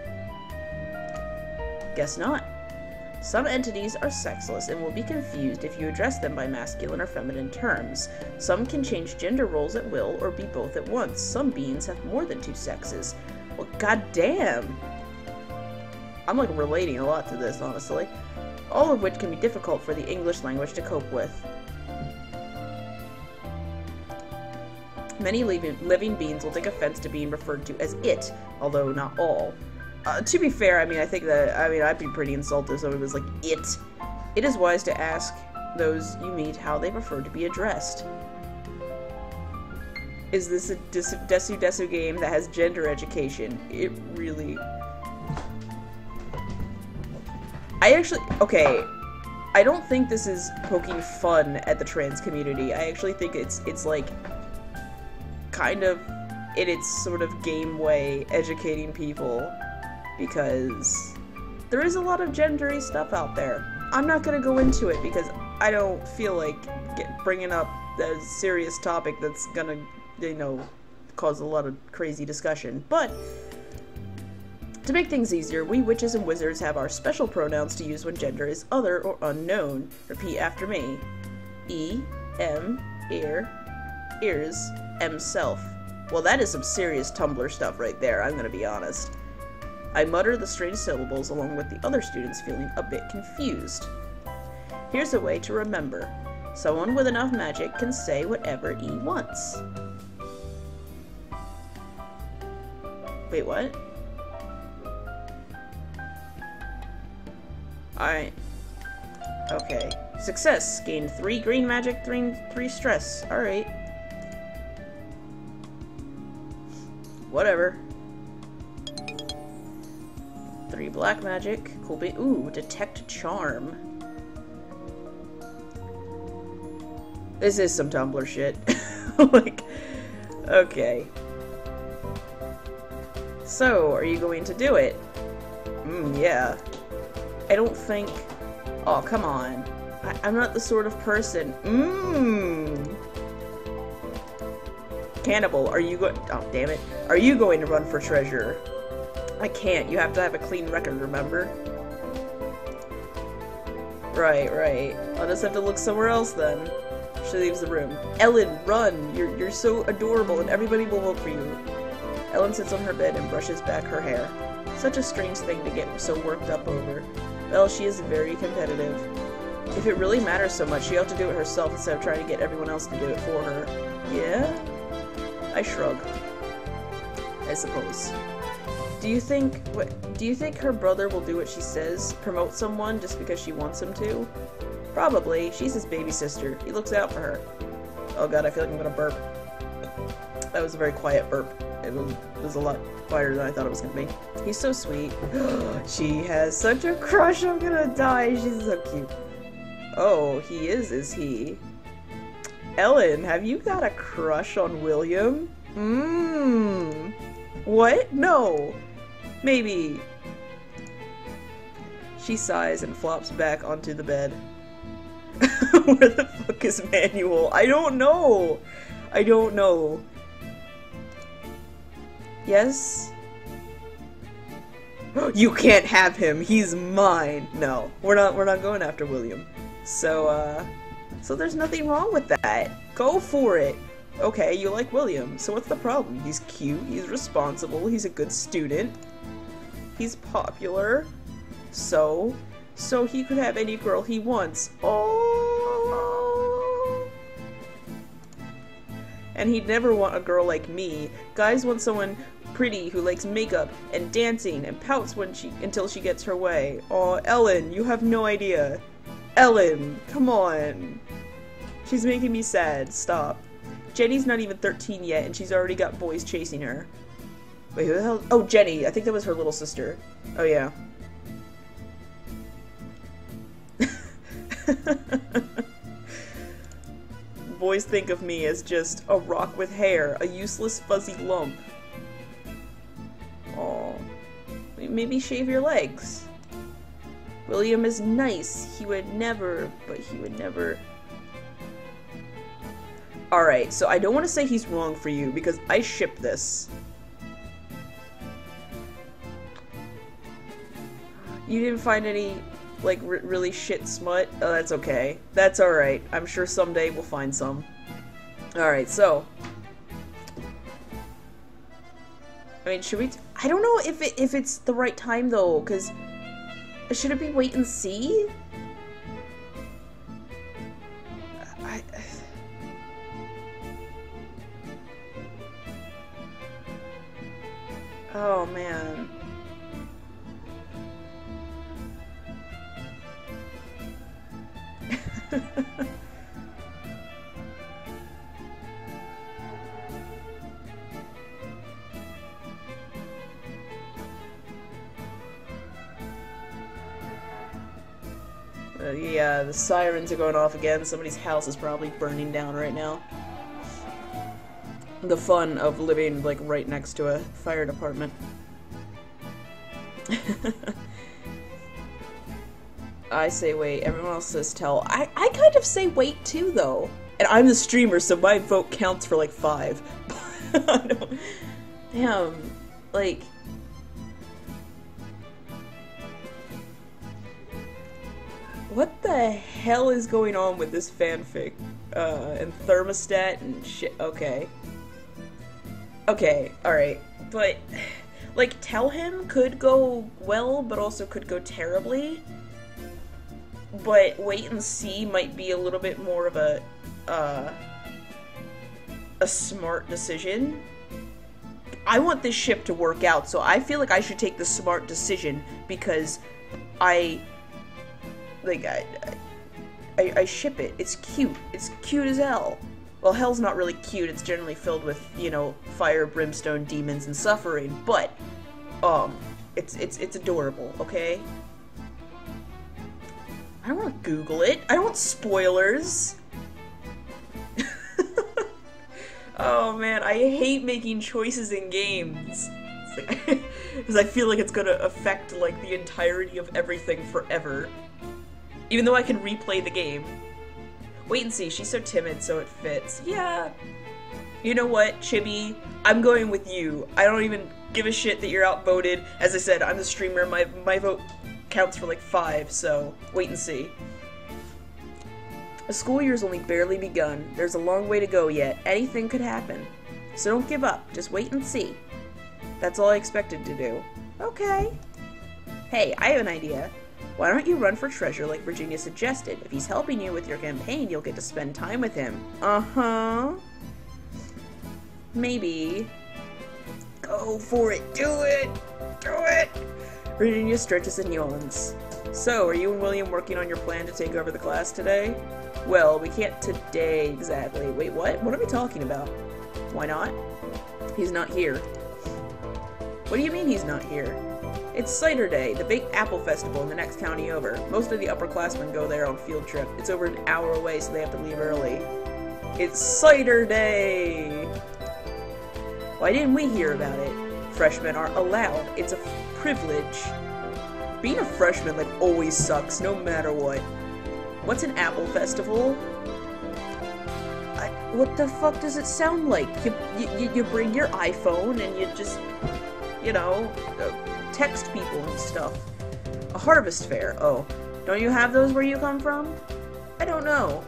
Guess not. Some entities are sexless and will be confused if you address them by masculine or feminine terms. Some can change gender roles at will or be both at once. Some beings have more than 2 sexes. Well, goddamn. I'm like relating a lot to this, honestly. All of which can be difficult for the English language to cope with. Many living beings will take offense to being referred to as it, although not all. To be fair, I mean, I'd be pretty insulted if somebody was like, it. It is wise to ask those you meet how they prefer to be addressed. Is this a Desu Desu game that has gender education? It really... okay, I don't think this is poking fun at the trans community. I actually think it's like, kind of, in its sort of game way, educating people, because there is a lot of gendery stuff out there. I'm not gonna go into it, because I don't feel like bringing up a serious topic that's gonna, you know, cause a lot of crazy discussion, but... to make things easier, we witches and wizards have our special pronouns to use when gender is other or unknown. Repeat after me. E, M, ear, ears, M, self. Well, that is some serious Tumblr stuff right there, I'm gonna be honest. I mutter the strange syllables along with the other students feeling a bit confused. Here's a way to remember. Someone with enough magic can say whatever he wants. Wait, what? Alright. Okay. Success! Gained 3 green magic, 3 stress. Alright. Whatever. 3 black magic. Cool bit. Ooh, detect charm. This is some Tumblr shit. Like, okay. So, are you going to do it? Yeah. I don't think... oh, come on. I'm not the sort of person... Cannibal, are you oh, damn it. Are you going to run for treasure? I can't. You have to have a clean record, remember? Right. I'll just have to look somewhere else then. She leaves the room. Ellen, run! You're so adorable and everybody will vote for you. Ellen sits on her bed and brushes back her hair. Such a strange thing to get so worked up over. Well, she is very competitive. If it really matters so much, she ought to do it herself instead of trying to get everyone else to do it for her. Yeah? I shrug. I suppose. Do you think her brother will do what she says? Promote someone just because she wants him to? Probably. She's his baby sister. He looks out for her. Oh god, I feel like I'm gonna burp. That was a very quiet burp. It was a lot quieter than I thought it was gonna be. He's so sweet. She has such a crush, I'm gonna die. She's so cute. Oh, he is he? Ellen, have you got a crush on William? What? No. Maybe. She sighs and flops back onto the bed. Where the fuck is Manuel? I don't know. Yes? You can't have him. He's mine. No, we're not going after William. So there's nothing wrong with that. Go for it. Okay, you like William. So what's the problem? He's cute. He's responsible. He's a good student. He's popular. So he could have any girl he wants. Oh. And he'd never want a girl like me. Guys want someone pretty who likes makeup and dancing and pouts until she gets her way. Aw, Ellen, you have no idea. Ellen, come on. She's making me sad. Stop. Jenny's not even 13 yet, and she's already got boys chasing her. Wait, who the hell? Oh, Jenny. I think that was her little sister. Oh, yeah. Boys think of me as just a rock with hair, a useless fuzzy lump. Aw. Maybe shave your legs. William is nice. He would never, but he would never... Alright, so I don't want to say he's wrong for you, because I ship this. You didn't find any, like, really shit smut? Oh, that's okay. That's alright. I'm sure someday we'll find some. Alright, so... I mean, should we... I don't know if it's the right time, though, because... Should it be wait and see? Oh, man. Yeah, the sirens are going off again. Somebody's house is probably burning down right now. The fun of living, like, right next to a fire department. I say wait, everyone else says tell. I kind of say wait too, though. And I'm the streamer, so my vote counts for, like, 5. I don't... Damn, like... What the hell is going on with this fanfic? And thermostat and shit. Okay. Okay, alright. But, like, tell him could go well, but also could go terribly. But wait and see might be a little bit more of a smart decision. I want this ship to work out, so I feel like I should take the smart decision because I ship it. It's cute. It's cute as hell. Well, hell's not really cute. It's generally filled with, you know, fire, brimstone, demons, and suffering. But, it's adorable, okay? I don't want to Google it. I don't want spoilers. Oh man, I hate making choices in games. Because I feel like it's gonna affect, like, the entirety of everything forever. Even though I can replay the game. Wait and see, she's so timid, so it fits. Yeah. You know what, Chibi? I'm going with you. I don't even give a shit that you're outvoted. As I said, I'm the streamer. My vote counts for like 5, so wait and see. The school year's only barely begun. There's a long way to go yet. Anything could happen. So don't give up. Just wait and see. That's all I expected to do. Okay. Hey, I have an idea. Why don't you run for treasure like Virginia suggested? If he's helping you with your campaign, you'll get to spend time with him. Uh-huh. Maybe. Go for it. Do it. Do it. Virginia stretches and yawns. So, are you and William working on your plan to take over the class today? Well, we can't today exactly. Wait, what? What are we talking about? Why not? He's not here. What do you mean he's not here? It's Cider Day, the big apple festival in the next county over. Most of the upperclassmen go there on field trip. It's over an hour away, so they have to leave early. It's Cider Day! Why didn't we hear about it? Freshmen are allowed. It's a privilege. Being a freshman, like, always sucks, no matter what. What's an apple festival? What the fuck does it sound like? You bring your iPhone and you just... you know, text people and stuff. A harvest fair. Oh, don't you have those where you come from? I don't know.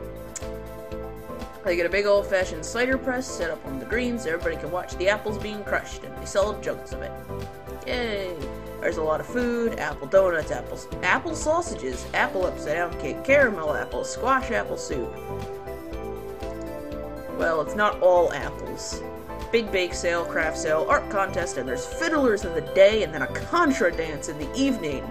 They get a big old-fashioned cider press set up on the green so everybody can watch the apples being crushed, and they sell jugs of it. Yay! There's a lot of food, apple donuts, apple sausages, apple upside-down cake, caramel apples, squash apple soup. Well, it's not all apples. Big bake sale, craft sale, art contest, and there's fiddlers in the day, and then a contra dance in the evening.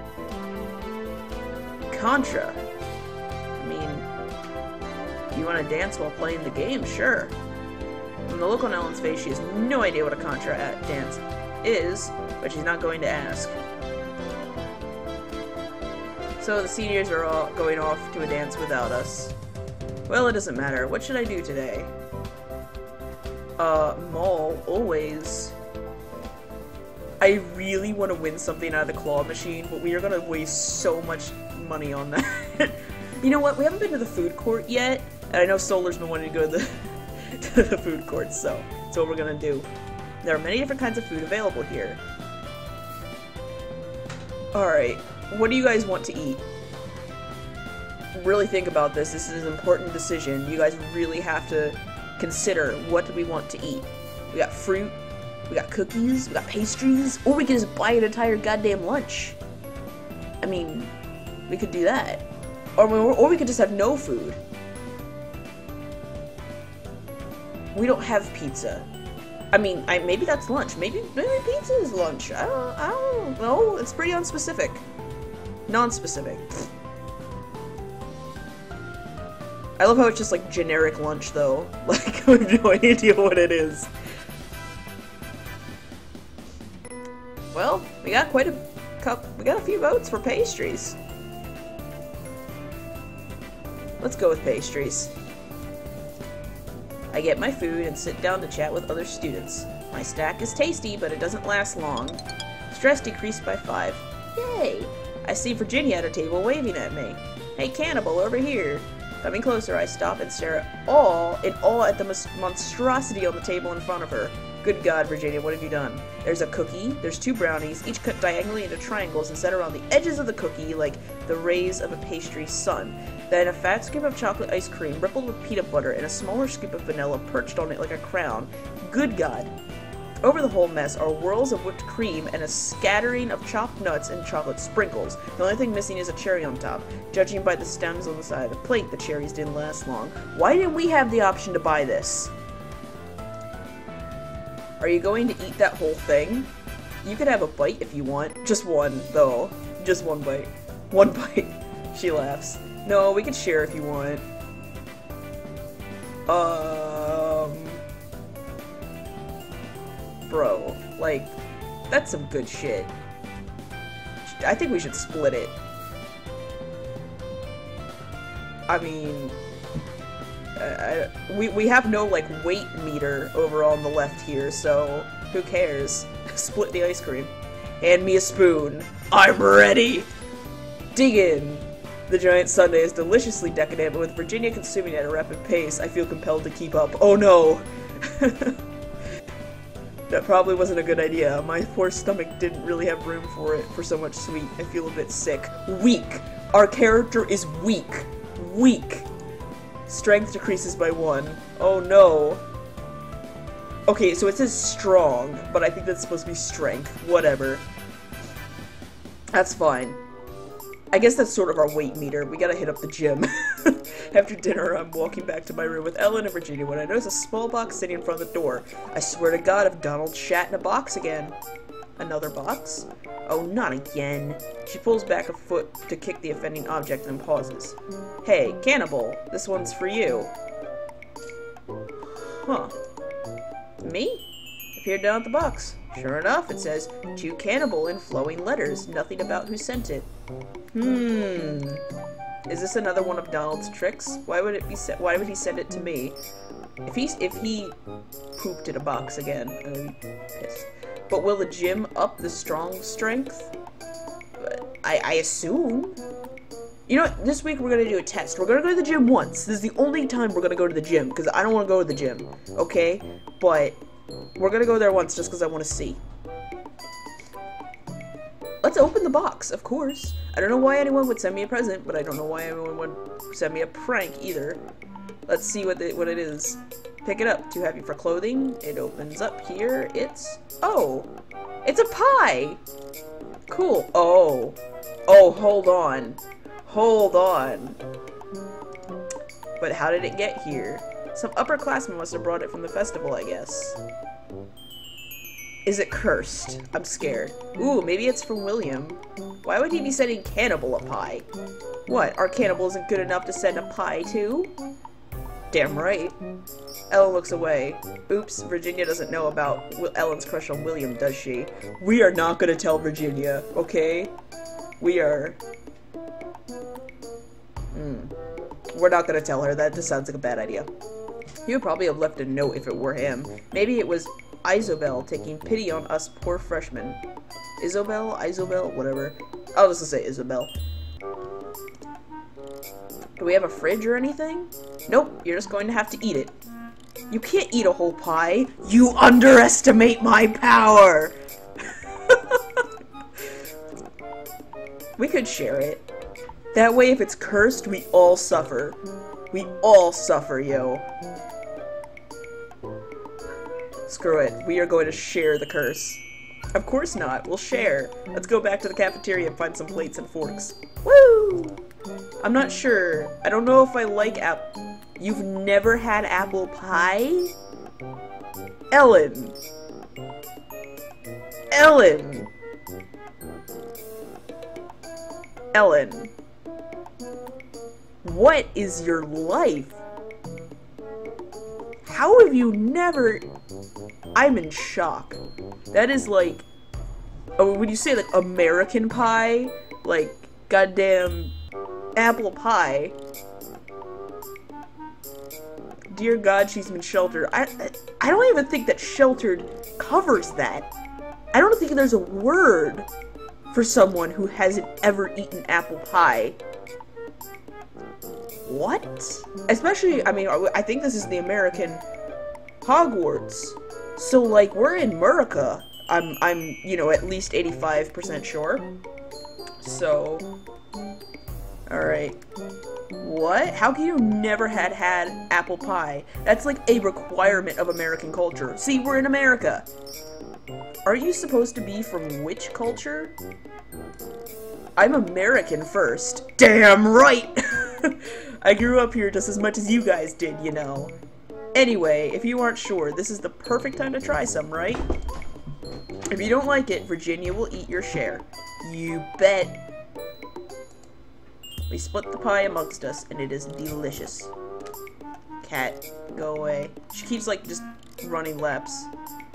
Contra. I mean, you want to dance while playing the game? Sure. From the look on Ellen's face, she has no idea what a contra dance is, but she's not going to ask. So the seniors are all going off to a dance without us. Well, it doesn't matter. What should I do today? Mall, always. I really want to win something out of the claw machine, but we are going to waste so much money on that. You know what? We haven't been to the food court yet, and I know Solar's been wanting to go to the, to the food court, so that's what we're going to do. There are many different kinds of food available here. Alright, what do you guys want to eat? Really think about this. This is an important decision. You guys really have to consider what do we want to eat. We got fruit, we got cookies, we got pastries, or we could just buy an entire goddamn lunch. I mean, we could do that. Or we could just have no food. We don't have pizza. I mean, maybe that's lunch. Maybe pizza is lunch. I don't know. It's pretty unspecific. Non-specific. I love how it's just like generic lunch though. Like, I have no idea what it is. Well, we got quite a we got a few votes for pastries. Let's go with pastries. I get my food and sit down to chat with other students. My snack is tasty, but it doesn't last long. Stress decreased by 5. Yay! I see Virginia at a table waving at me. Hey, cannibal, over here. Coming closer, I stop and stare in awe at the monstrosity on the table in front of her. Good God, Virginia, what have you done? There's a cookie, there's 2 brownies, each cut diagonally into triangles and set around the edges of the cookie like the rays of a pastry sun. Then a fat scoop of chocolate ice cream rippled with peanut butter and a smaller scoop of vanilla perched on it like a crown. Good God. Over the whole mess are whirls of whipped cream and a scattering of chopped nuts and chocolate sprinkles. The only thing missing is a cherry on top. Judging by the stems on the side of the plate, the cherries didn't last long. Why didn't we have the option to buy this? Are you going to eat that whole thing? You could have a bite if you want. Just one, though. Just one bite. One bite. She laughs. No, we could share if you want. Bro, like, that's some good shit. I think we should split it. I mean, we have no, like, weight meter over on the left here, so who cares? Split the ice cream. Hand me a spoon. I'm ready! Dig in! The giant sundae is deliciously decadent, but with Virginia consuming at a rapid pace, I feel compelled to keep up. Oh no! That probably wasn't a good idea. My poor stomach didn't really have room for so much sweet. I feel a bit sick. Weak! Our character is weak! Weak! Strength decreases by 1. Oh no. Okay, so it says strong, but I think that's supposed to be strength. Whatever. That's fine. I guess that's sort of our weight meter. We gotta hit up the gym. After dinner, I'm walking back to my room with Ellen and Virginia when I notice a small box sitting in front of the door. I swear to God, if Donald shat in a box again. Another box? Oh, not again. She pulls back a foot to kick the offending object and pauses. Hey, cannibal, this one's for you. Huh. Me? I peered down at the box. Sure enough, it says, to cannibal in flowing letters. Nothing about who sent it. Is this another one of Donald's tricks? Why would it be why would he send it to me? If he pooped in a box again, I would be pissed. But will the gym up the strong strength? I assume. You know what? This week we're gonna do a test. We're gonna go to the gym once. This is the only time we're gonna go to the gym, because I don't want to go to the gym. Okay? But we're gonna go there once just because I want to see. let's open the box, of course. I don't know why anyone would send me a present, but I don't know why anyone would send me a prank either. Let's see what it is. Pick it up. Too heavy for clothing. It opens up here. It's... oh! It's a pie! Cool. Oh. Oh, hold on. Hold on. But how did it get here? Some upperclassmen must have brought it from the festival, I guess. Is it cursed? I'm scared. Ooh, maybe it's from William. Why would he be sending Cannibal a pie? What, our Cannibal isn't good enough to send a pie to? Damn right. Ellen looks away. Oops, Virginia doesn't know about Ellen's crush on William, does she? We are not gonna tell Virginia, okay? We are... We're not gonna tell her. That just sounds like a bad idea. He would probably have left a note if it were him. Maybe it was Isobel taking pity on us poor freshmen. Isobel, whatever. I was gonna say Isabel. Do we have a fridge or anything? Nope, you're just going to have to eat it. You can't eat a whole pie. You underestimate my power! We could share it. That way, if it's cursed, we all suffer. We all suffer, yo. Screw it. We are going to share the curse. Of course not. We'll share. Let's go back to the cafeteria and find some plates and forks. Woo! I'm not sure. I don't know if I like apple. You've never had apple pie? Ellen. Ellen. Ellen. What is your life? How have you never... I'm in shock. That is like... oh, when you say like American pie, like goddamn apple pie. Dear God, she's been sheltered. I don't even think that sheltered covers that. I don't think there's a word for someone who hasn't ever eaten apple pie. What? Especially, I mean, I think this is the American Hogwarts. So, like, we're in Murica. I'm, you know, at least 85% sure. So, alright. What? How can you never had apple pie? That's like a requirement of American culture. See, we're in America. Are you supposed to be from which culture? I'm American first. Damn right! I grew up here just as much as you guys did, you know. Anyway, if you aren't sure, this is the perfect time to try some, right? If you don't like it, Virginia will eat your share. You bet. We split the pie amongst us, and it is delicious. Cat, go away. She keeps, like, just running laps.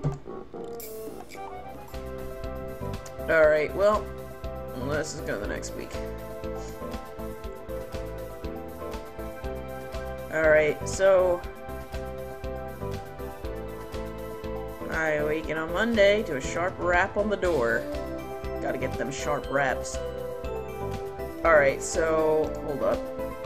Alright, well, let's just go to the next week. Alright, so... I awaken on Monday to a sharp rap on the door. Gotta get them sharp raps. Alright, so... hold up.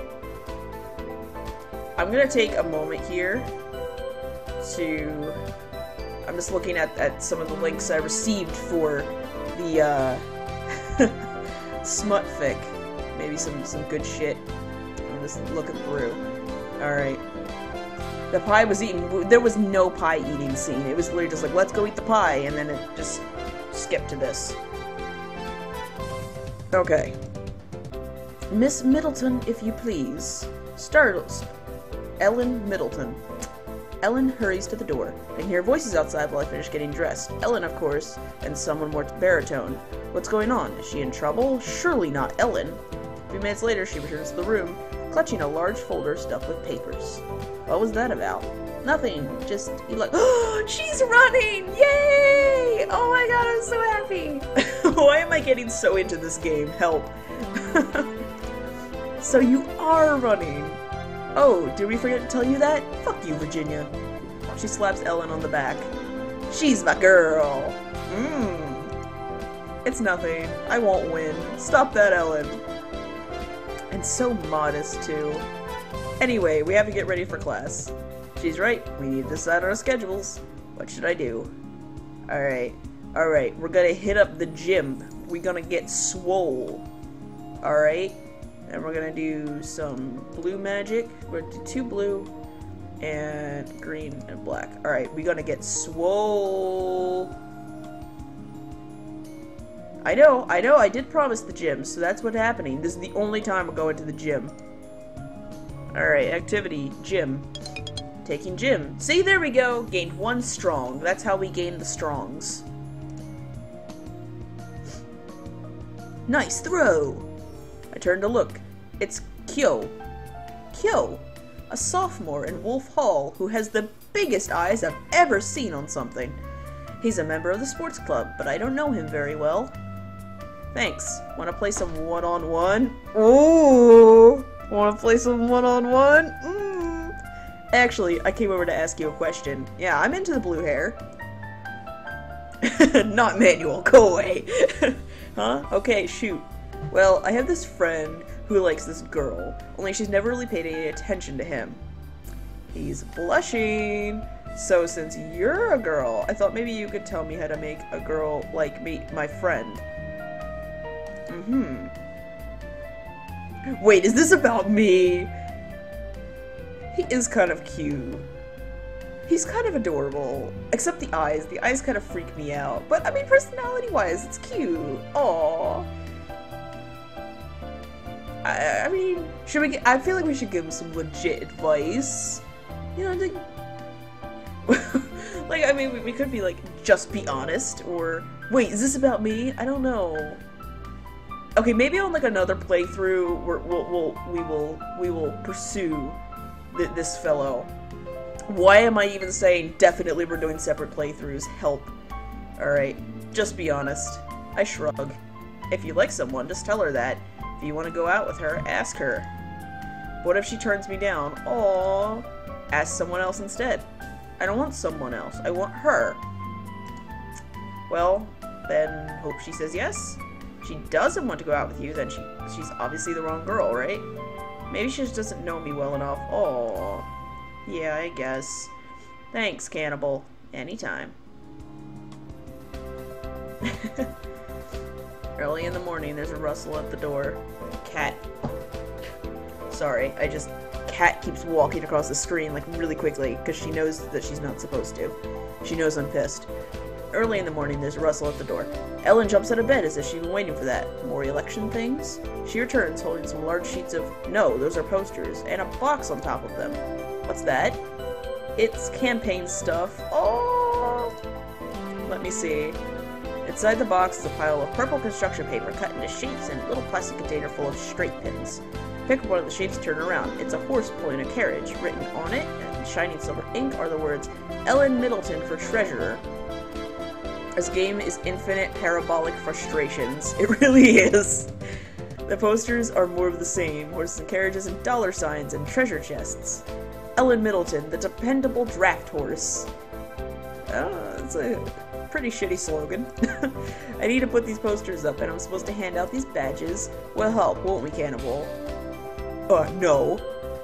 I'm gonna take a moment here to... I'm just looking at some of the links I received for the, Smutfic. Maybe some good shit. I'm just looking through. Alright. The pie was eaten. There was no pie eating scene. It was literally just like, let's go eat the pie, and then it just skipped to this. Okay. Miss Middleton, if you please. Startles. Ellen Middleton. Ellen hurries to the door. I can hear voices outside while I finish getting dressed. Ellen, of course, and someone more baritone. What's going on? Is she in trouble? Surely not Ellen. A few minutes later, she returns to the room, clutching a large folder stuffed with papers. What was that about? Nothing. Just, like, oh, she's running! Yay! Oh my god, I'm so happy! Why am I getting so into this game? Help. So you are running. Oh, did we forget to tell you that? Fuck you, Virginia. She slaps Ellen on the back. She's my girl. It's nothing. I won't win. Stop that, Ellen. And so modest, too. Anyway, we have to get ready for class. She's right. We need to decide our schedules. What should I do? Alright. Alright, we're gonna hit up the gym. we gonna get swole. Alright? And we're gonna do some blue magic. We're gonna do 2 blue and green and black. Alright, we gonna get swole. I know, I did promise the gym, so that's what's happening. This is the only time we're going to the gym. Alright, activity, gym. Taking gym. See, there we go. Gained 1 strong. That's how we gain the strongs. Nice throw. I turned to look. It's Kyo. Kyo, a sophomore in Wolf Hall who has the biggest eyes I've ever seen on something. He's a member of the sports club, but I don't know him very well. Thanks. Wanna play some one-on-one? Ooh! Wanna play some one-on-one? Actually, I came over to ask you a question. Yeah, I'm into the blue hair. Not Manuel, go away. Huh? Okay, shoot. Well, I have this friend who likes this girl, only she's never really paid any attention to him. He's blushing. So since you're a girl, I thought maybe you could tell me how to make a girl like me, my friend. Wait, is this about me? He is kind of cute. He's kind of adorable. Except the eyes. The eyes kind of freak me out. But, I mean, personality-wise, it's cute. Aww. I mean, should we I feel like we should give him some legit advice. You know, like, I mean, we could be like, just be honest, or, wait, is this about me? I don't know. Okay, maybe on, like, another playthrough, we will pursue this fellow. Why am I even saying definitely we're doing separate playthroughs? Help. Alright, just be honest. I shrug. If you like someone, just tell her that. If you want to go out with her, ask her. What if she turns me down? Aww. Ask someone else instead. I don't want someone else. I want her. Well, then hope she says yes. If she doesn't want to go out with you, then she's obviously the wrong girl, right? Maybe she just doesn't know me well enough. Aww. Yeah, I guess. Thanks, Cannibal. Anytime. Early in the morning, there's a rustle at the door. Cat. Sorry, Cat keeps walking across the screen, like, really quickly, because she knows that she's not supposed to. She knows I'm pissed. Early in the morning, there's a rustle at the door. Ellen jumps out of bed as if she's been waiting for that. More election things? She returns, holding some large sheets of— no, those are posters, and a box on top of them. What's that? It's campaign stuff. Oh! Let me see. Inside the box is a pile of purple construction paper cut into shapes and a little plastic container full of straight pins. Pick up one of the shapes, turn it around. It's a horse pulling a carriage. Written on it, in shining silver ink, are the words, Ellen Middleton for Treasurer. This game is infinite parabolic frustrations. It really is. The posters are more of the same. Horses and carriages and dollar signs and treasure chests. Ellen Middleton, the dependable draft horse. Oh, that's a pretty shitty slogan. I need to put these posters up, and I'm supposed to hand out these badges. We'll help, won't we, Cannibal? No.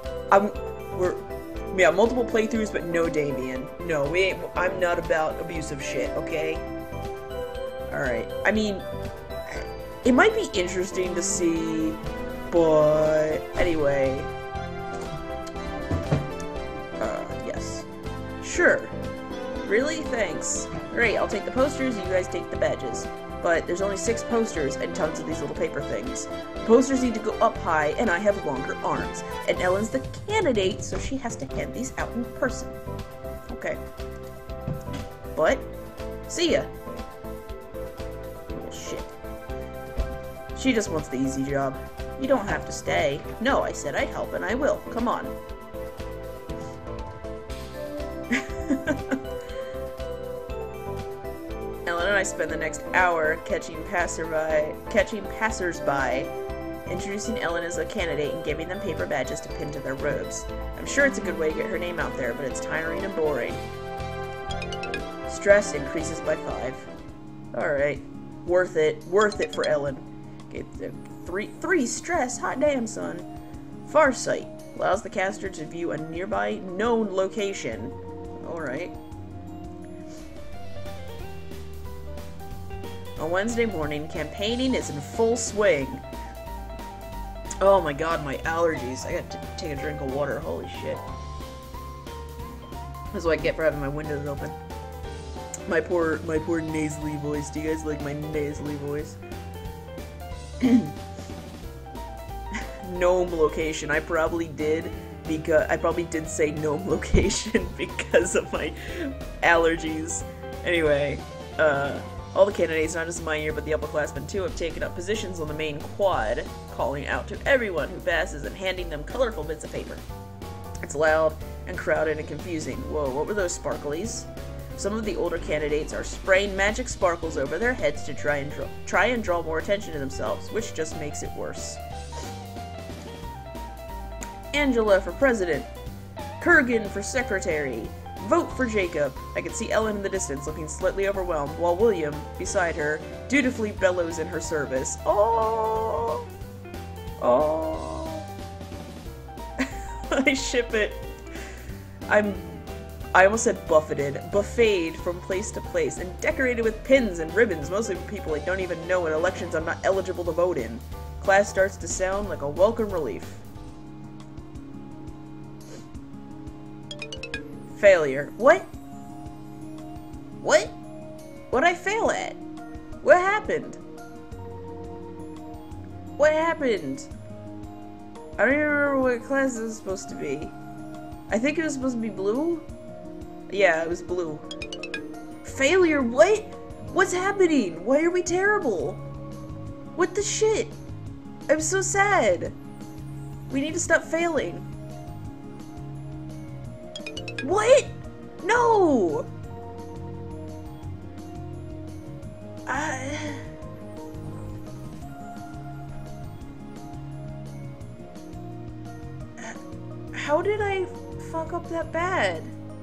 Yeah, multiple playthroughs, but no Damien. No, I'm not about abusive shit, okay? Alright, I mean, it might be interesting to see, but anyway. Yes. Sure. Really? Thanks. Great, I'll take the posters, you guys take the badges. But there's only 6 posters and tons of these little paper things. The posters need to go up high, and I have longer arms. And Ellen's the candidate, so she has to hand these out in person. Okay. But, see ya. Oh, shit. She just wants the easy job. You don't have to stay. No, I said I'd help, and I will. Come on. Ellen and I spend the next hour catching passersby, introducing Ellen as a candidate and giving them paper badges to pin to their robes. I'm sure it's a good way to get her name out there, but it's tiring and boring. Stress increases by 5. Alright. Worth it for Ellen. Okay, 3 stress, hot damn, son. Farsight allows the caster to view a nearby known location. Alright. On Wednesday morning, campaigning is in full swing. Oh my god, my allergies. I got to take a drink of water. Holy shit. That's what I get for having my windows open. My poor nasally voice. Do you guys like my nasally voice? Gnome location. I probably did say gnome location because of my allergies. Anyway, all the candidates, not just my year, but the upperclassmen too, have taken up positions on the main quad, calling out to everyone who passes and handing them colorful bits of paper. It's loud and crowded and confusing. Whoa, what were those sparklies? Some of the older candidates are spraying magic sparkles over their heads to try and draw more attention to themselves, which just makes it worse. Angela for president. Kurgan for secretary. Vote for Jacob. I can see Ellen in the distance, looking slightly overwhelmed, while William, beside her, dutifully bellows in her service. Oh! Oh! I ship it. I almost said buffeted from place to place, and decorated with pins and ribbons, mostly for people I don't even know in elections I'm not eligible to vote in. Class starts to sound like a welcome relief. Failure. What? What? What'd I fail at? What happened? What happened? I don't even remember what class it was supposed to be. I think it was supposed to be blue? Yeah, it was blue. Failure? What? What's happening? Why are we terrible? What the shit? I'm so sad. We need to stop failing. What? No! How did I fuck up that bad?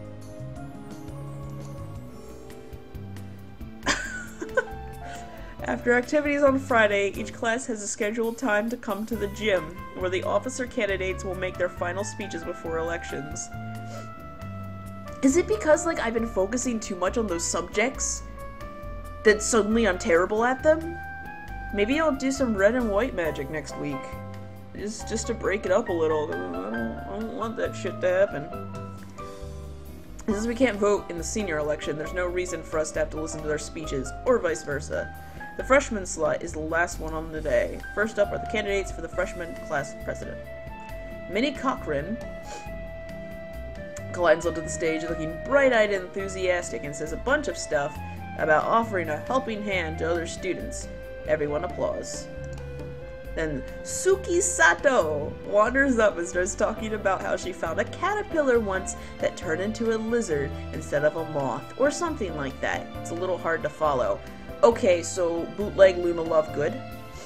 After activities on Friday, each class has a scheduled time to come to the gym, where the officer candidates will make their final speeches before elections. Is it because, like, I've been focusing too much on those subjects that suddenly I'm terrible at them? Maybe I'll do some red and white magic next week. Just to break it up a little. I don't want that shit to happen. Since we can't vote in the senior election, there's no reason for us to have to listen to their speeches, or vice versa. The freshman slot is the last one on the day. First up are the candidates for the freshman class president. Minnie Cochran climbs onto the stage looking bright-eyed and enthusiastic and says a bunch of stuff about offering a helping hand to other students. Everyone applauds. Then Suki Sato wanders up and starts talking about how she found a caterpillar once that turned into a lizard instead of a moth, or something like that. It's a little hard to follow. Okay, so bootleg Luna Lovegood.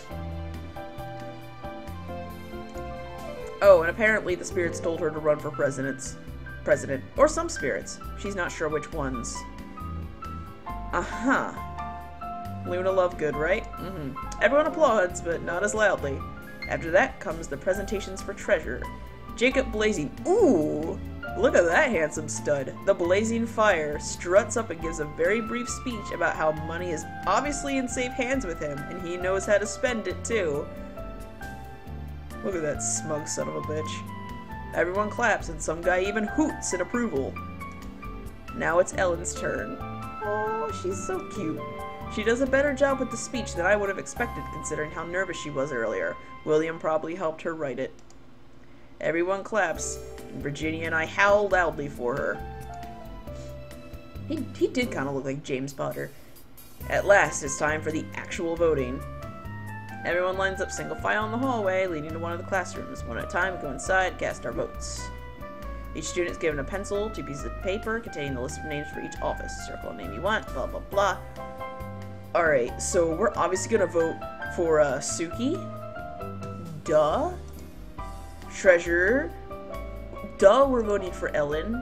Oh, and apparently the spirits told her to run for president. Or some spirits. She's not sure which ones. Uh-huh. Luna Lovegood, right? Mm-hmm. Everyone applauds, but not as loudly. After that comes the presentations for treasure. Jacob Blazing. Ooh! Look at that handsome stud. The Blazing Fire struts up and gives a very brief speech about how money is obviously in safe hands with him, and he knows how to spend it too. Look at that smug son of a bitch. Everyone claps, and some guy even hoots in approval. Now it's Ellen's turn. Oh, she's so cute. She does a better job with the speech than I would have expected, considering how nervous she was earlier. William probably helped her write it. Everyone claps, and Virginia and I howl loudly for her. He did kind of look like James Potter. At last, it's time for the actual voting. Everyone lines up single file in the hallway, leading to one of the classrooms. One at a time, we go inside, cast our votes. Each student is given a pencil, 2 pieces of paper containing the list of names for each office. Circle a name you want, blah blah blah. Alright, so we're obviously gonna vote for Suki. Duh. Treasurer. Duh, we're voting for Ellen.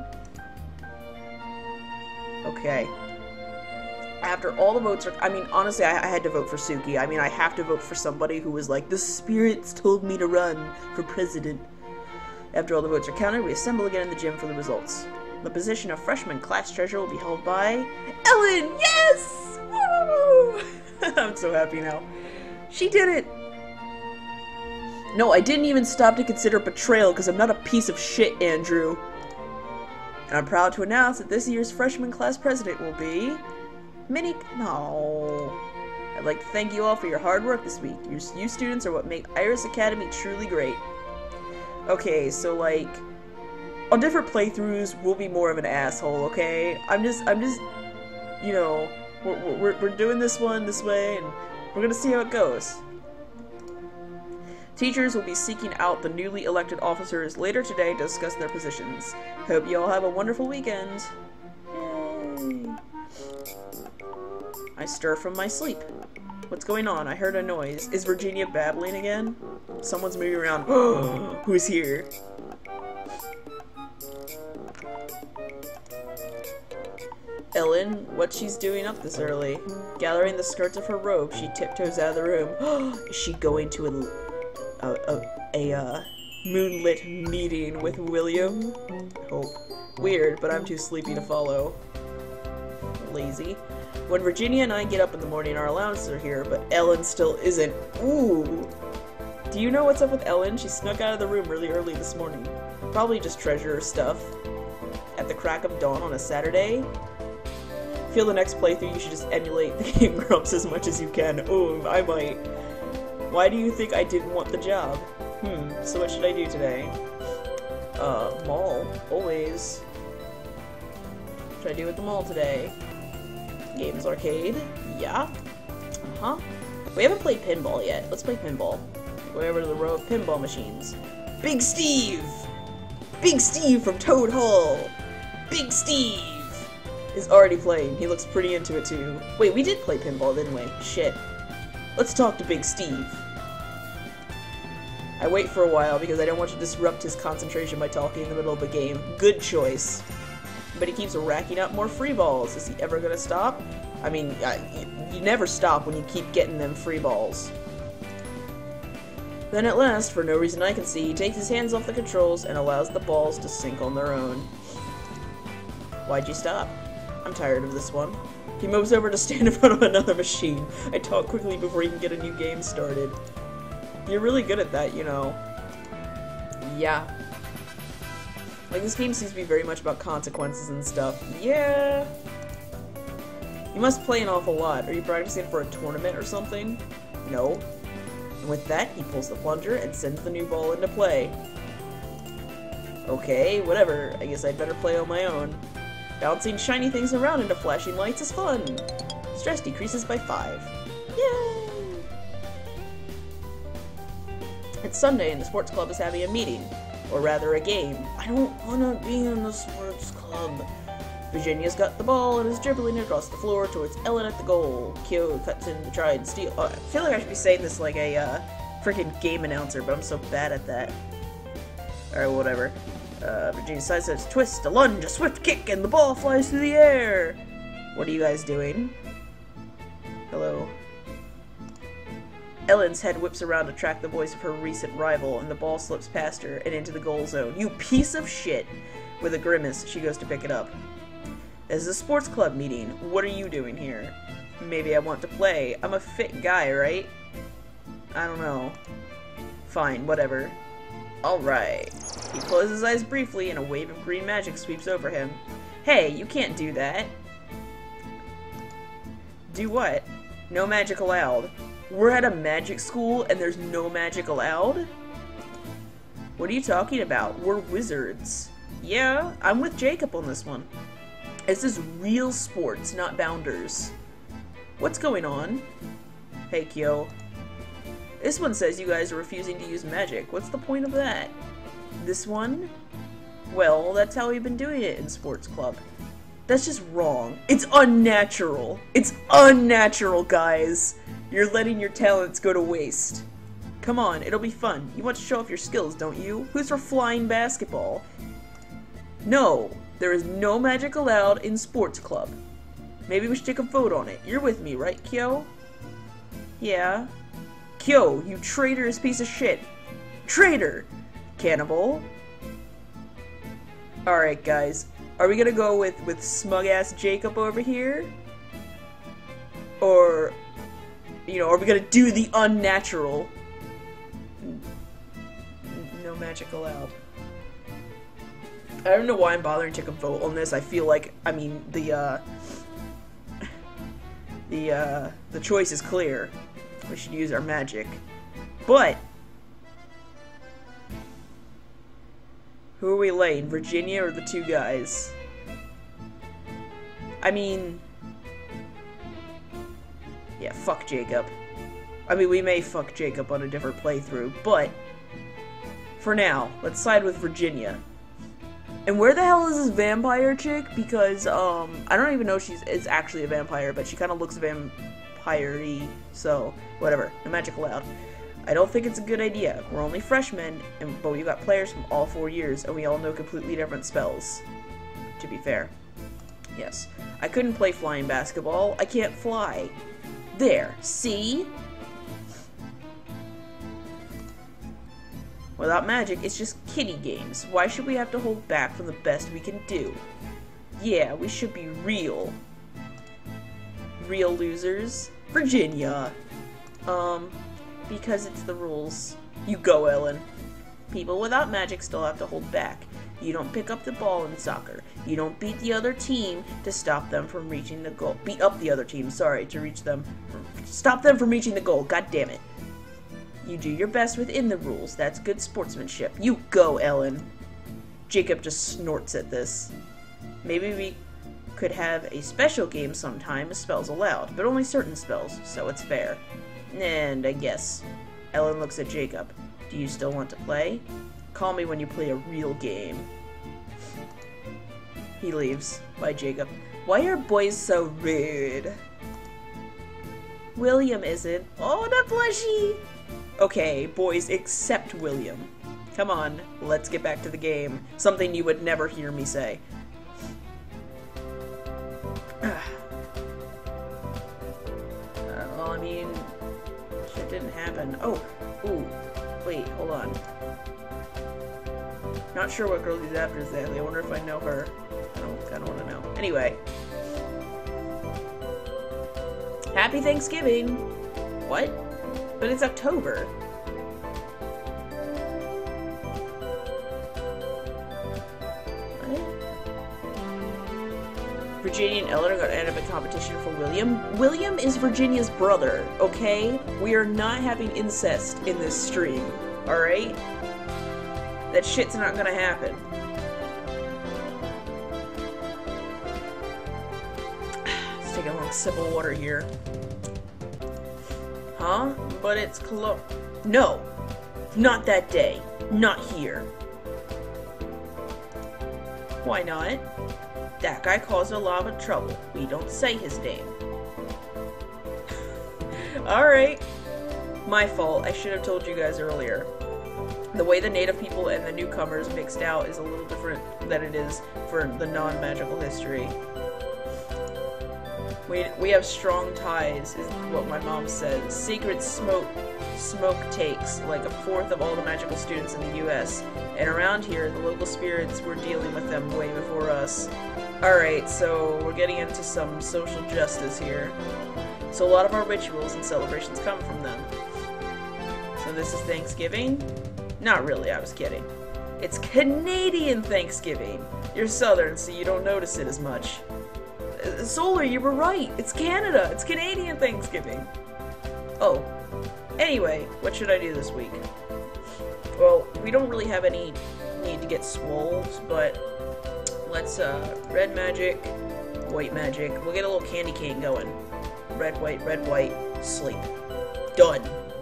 Okay. After all the votes are... I mean, honestly, I had to vote for Suki. I mean, I have to vote for somebody who was like, the spirits told me to run for president. After all the votes are counted, we assemble again in the gym for the results. The position of freshman class treasurer will be held by... Ellen! Yes! Woo! I'm so happy now. She did it! No, I didn't even stop to consider betrayal because I'm not a piece of shit, Andrew. And I'm proud to announce that this year's freshman class president will be... No. I'd like to thank you all for your hard work this week. You students are what make Iris Academy truly great. Okay, so like... on different playthroughs, we'll be more of an asshole, okay? I'm just... you know, we're doing this one this way, and we're gonna see how it goes. Teachers will be seeking out the newly elected officers later today to discuss their positions. Hope you all have a wonderful weekend. Yay! I stir from my sleep. What's going on? I heard a noise. Is Virginia babbling again? Someone's moving around. Who's here? Ellen, what she's doing up this early? Gathering the skirts of her robe, she tiptoes out of the room. Is she going to a moonlit meeting with William? Hope. Weird, but I'm too sleepy to follow. Lazy. When Virginia and I get up in the morning, our allowances are here, but Ellen still isn't. Ooh! Do you know what's up with Ellen? She snuck out of the room really early this morning. Probably just treasure stuff. At the crack of dawn on a Saturday? Feel the next playthrough you should just emulate the Game Grumps as much as you can. Oh, I might. Why do you think I didn't want the job? So what should I do today? Mall. Always. What should I do at the mall today? Games Arcade. Yeah. We haven't played pinball yet. Let's play pinball. Go over to the row of pinball machines. Big Steve! Big Steve from Toad Hall! Big Steve! Is already playing. He looks pretty into it too. Wait, we did play pinball, didn't we? Shit. Let's talk to Big Steve. I wait for a while because I don't want to disrupt his concentration by talking in the middle of a game. Good choice. But he keeps racking up more free balls. Is he ever gonna stop? I mean, you never stop when you keep getting them free balls. Then at last, for no reason I can see, he takes his hands off the controls and allows the balls to sink on their own. Why'd you stop? I'm tired of this one. He moves over to stand in front of another machine. I talk quickly before he can get a new game started. You're really good at that, you know. Yeah. Like, this game seems to be very much about consequences and stuff. Yeah. You must play an awful lot. Are you practicing for a tournament or something? No. And with that, he pulls the plunger and sends the new ball into play. Okay, whatever. I guess I'd better play on my own. Bouncing shiny things around into flashing lights is fun. Stress decreases by 5. Yay! It's Sunday and the sports club is having a meeting. Or rather, a game. I don't want to be in the sports club. Virginia's got the ball and is dribbling across the floor towards Ellen at the goal. Kyo cuts in to try and steal. I feel like I should be saying this like a freaking game announcer, but I'm so bad at that. Alright, whatever. Virginia's side says twist, a lunge, a swift kick, and the ball flies through the air. What are you guys doing? Hello. Ellen's head whips around to track the voice of her recent rival, and the ball slips past her and into the goal zone. You piece of shit! With a grimace, she goes to pick it up. This is a sports club meeting. What are you doing here? Maybe I want to play. I'm a fit guy, right? I don't know. Fine, whatever. Alright. He closes his eyes briefly and a wave of green magic sweeps over him. Hey, you can't do that. Do what? No magic allowed. We're at a magic school and there's no magic allowed? What are you talking about? We're wizards. Yeah, I'm with Jacob on this one. This is real sports, not bounders. What's going on? Hey, Kyo. This one says you guys are refusing to use magic. What's the point of that? This one? Well, that's how we've been doing it in sports club. That's just wrong. It's unnatural. It's unnatural, guys. You're letting your talents go to waste. Come on, it'll be fun. You want to show off your skills, don't you? Who's for flying basketball? No, there is no magic allowed in sports club. Maybe we should take a vote on it. You're with me, right, Kyo? Yeah. Kyo, you traitorous piece of shit. Traitor! Cannibal. Alright, guys. Are we gonna go with smug-ass Jacob over here? Or You know, are we gonna do the unnatural? No magic allowed. I don't know why I'm bothering to take a vote on this. I feel like, I mean, the choice is clear. We should use our magic. But who are we laying? Virginia or the two guys? I mean, yeah, fuck Jacob. I mean, we may fuck Jacob on a different playthrough, but for now, let's side with Virginia. And where the hell is this vampire chick? Because, I don't even know if is actually a vampire, but she kind of looks vampire-y, so whatever. No magic allowed. I don't think it's a good idea. We're only freshmen, but we've got players from all 4 years, and we all know completely different spells. To be fair. Yes. I couldn't play flying basketball. I can't fly. There. See? Without magic, it's just kiddie games. Why should we have to hold back from the best we can do? Yeah, we should be real. Real losers? Virginia. Because it's the rules. You go, Ellen. People without magic still have to hold back. You don't pick up the ball in soccer. You don't beat the other team to stop them from reaching the goal. Beat up the other team, sorry, to reach them. Stop them from reaching the goal, god damn it. You do your best within the rules. That's good sportsmanship. You go, Ellen. Jacob just snorts at this. Maybe we could have a special game sometime with spells allowed, but only certain spells, so it's fair. And I guess. Ellen looks at Jacob. Do you still want to play? Call me when you play a real game. He leaves. Bye, Jacob. Why are boys so rude? William isn't. Oh, the blushy! Okay, boys, except William. Come on, let's get back to the game. Something you would never hear me say. Well, I mean, shit didn't happen. Oh, ooh, wait, hold on. Not sure what girl he's after exactly. I wonder if I know her. I don't want to know. Anyway. Happy Thanksgiving! What? But it's October. What? Virginia and Ellen are going to end up in competition for William. William is Virginia's brother, okay? We are not having incest in this stream, alright? That shit's not gonna happen. Let's take a long sip of water here. Huh? But it's close. No! Not that day. Not here. Why not? That guy caused a lot of trouble. We don't say his name. Alright. My fault. I should have told you guys earlier. The way the native people and the newcomers mixed out is a little different than it is for the non-magical history. We have strong ties, is what my mom says. Secret smoke takes like 1/4 of all the magical students in the US. And around here, the local spirits were dealing with them way before us. Alright, so we're getting into some social justice here. So a lot of our rituals and celebrations come from them. So this is Thanksgiving? Not really, I was kidding. It's Canadian Thanksgiving! You're Southern, so you don't notice it as much. Solar, you were right! It's Canada! It's Canadian Thanksgiving! Oh. Anyway, what should I do this week? Well, we don't really have any need to get swoles, but let's, red magic, white magic. We'll get a little candy cane going. Red, white, sleep. Done.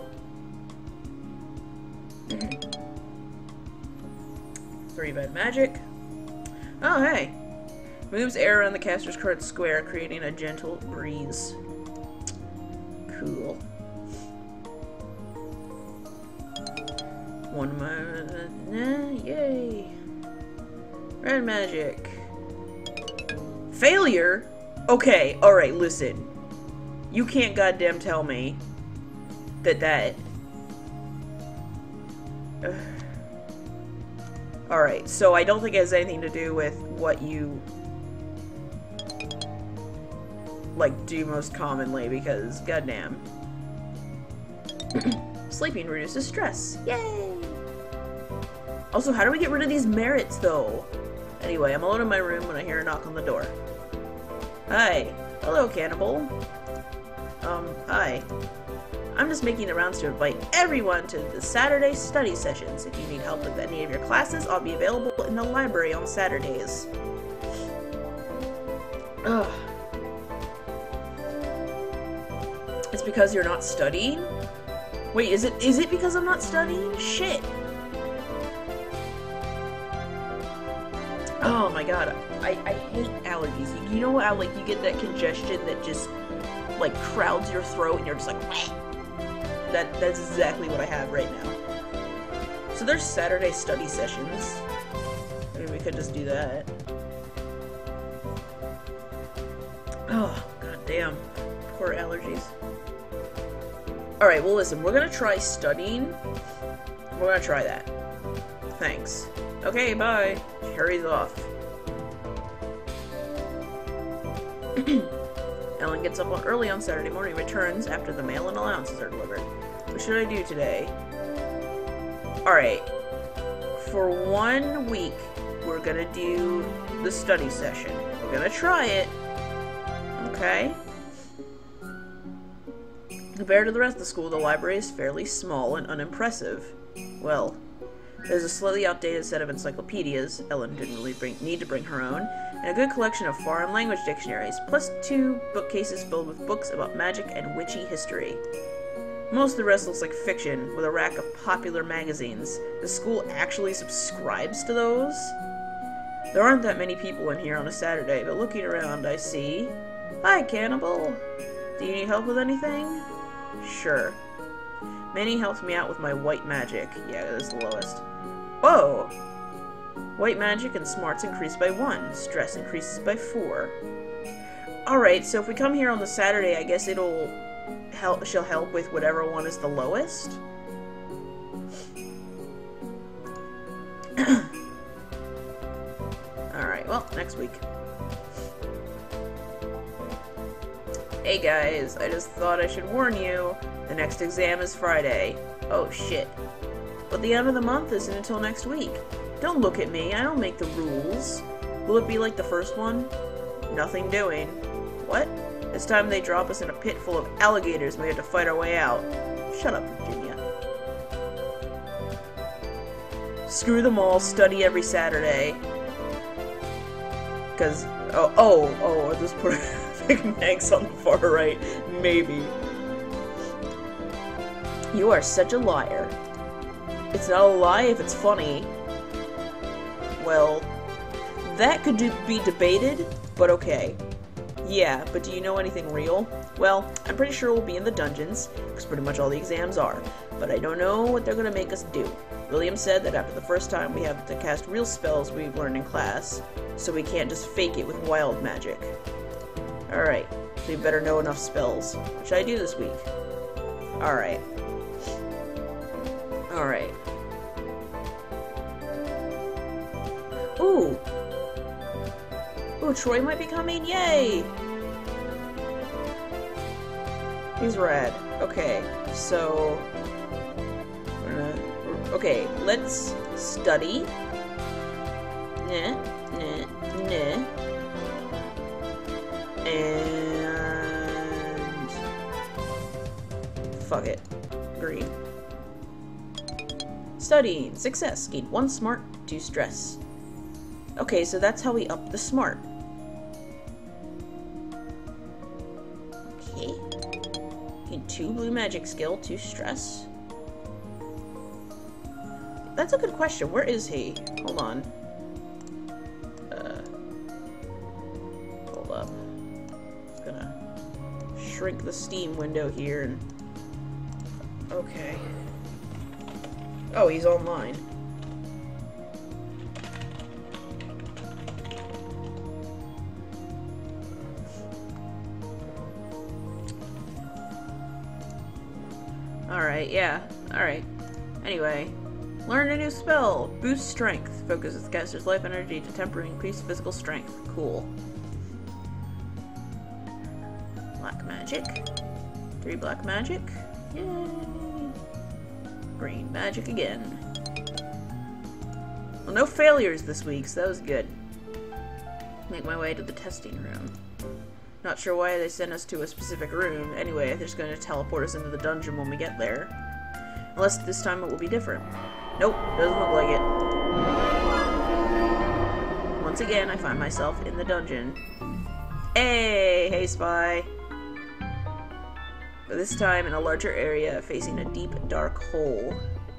3 red magic. Oh, hey. Moves air around the caster's current square, creating a gentle breeze. Cool. 1 more. Yay. Red magic. Failure? Okay, alright, listen. You can't goddamn tell me that Alright, so I don't think it has anything to do with what you like do most commonly, because goddamn. Sleeping reduces stress. Yay! Also, how do we get rid of these merits, though? Anyway, I'm alone in my room when I hear a knock on the door. Hi. Hello, Cannibal. Hi. I'm just making the rounds to invite everyone to the Saturday study sessions. If you need help with any of your classes, I'll be available in the library on Saturdays. Ugh. It's because you're not studying? Wait, is it because I'm not studying? Shit. Oh my god, I hate allergies. You know how, like, you get that congestion that just, like, crowds your throat and you're just like, wah! That's exactly what I have right now. So there's Saturday study sessions. Maybe we could just do that. Oh, god damn. Poor allergies. Alright, well listen, we're gonna try studying. We're gonna try that. Thanks. Okay, bye. Hurries off. Ellen gets up early on Saturday morning, returns after the mail and allowances are delivered. What should I do today? Alright. For 1 week, we're gonna do the study session. We're gonna try it. Okay? Compared to the rest of the school, the library is fairly small and unimpressive. Well, there's a slightly outdated set of encyclopedias, Ellen didn't really need to bring her own, and a good collection of foreign language dictionaries, plus 2 bookcases filled with books about magic and witchy history. Most of the rest looks like fiction, with a rack of popular magazines. The school actually subscribes to those? There aren't that many people in here on a Saturday, but looking around, I see... Hi, Cannibal! Do you need help with anything? Sure. Manny helps me out with my white magic. Yeah, that is the lowest. Whoa! White magic and smarts increase by 1. Stress increases by 4. Alright, so if we come here on the Saturday, I guess it'll help. She'll help with whatever one is the lowest. Alright, well, next week. Hey guys, I just thought I should warn you. The next exam is Friday. Oh shit. But the end of the month isn't until next week. Don't look at me, I don't make the rules. Will it be like the first one? Nothing doing. What? This time they drop us in a pit full of alligators and we have to fight our way out. Shut up, Virginia. Screw them all, study every Saturday. Cause, I'll just put Big Macs on the far right. Maybe. You are such a liar. It's not a lie if it's funny. Well, that could be debated, but okay. Yeah, but do you know anything real? Well, I'm pretty sure we'll be in the dungeons, because pretty much all the exams are, but I don't know what they're gonna make us do. William said that after the first time we have to cast real spells we've learned in class, so we can't just fake it with wild magic. Alright, so we better know enough spells. What should I do this week? Alright. Alright. Ooh! Ooh, Troy might be coming? Yay! He's rad. Okay, so... Okay, let's study. Nah. And... fuck it. Green. Studying. Success. Gain 1 smart, 2 stress. Okay, so that's how we up the smart. Okay. Gain 2 blue magic skill, 2 stress. That's a good question. Where is he? Hold on. Hold up. Just gonna shrink the Steam window here and... Okay. Oh, he's online. Alright, yeah. Alright. Anyway. Learn a new spell. Boost strength. Focuses the caster's life energy to temper increase physical strength. Cool. Black magic. 3 black magic. Yay. screen. Magic again. Well, no failures this week, so that was good. Make my way to the testing room. Not sure why they sent us to a specific room. Anyway, they're just going to teleport us into the dungeon when we get there. Unless this time it will be different. Nope, doesn't look like it. Once again, I find myself in the dungeon. Hey, spy! But this time in a larger area, facing a deep, dark hole.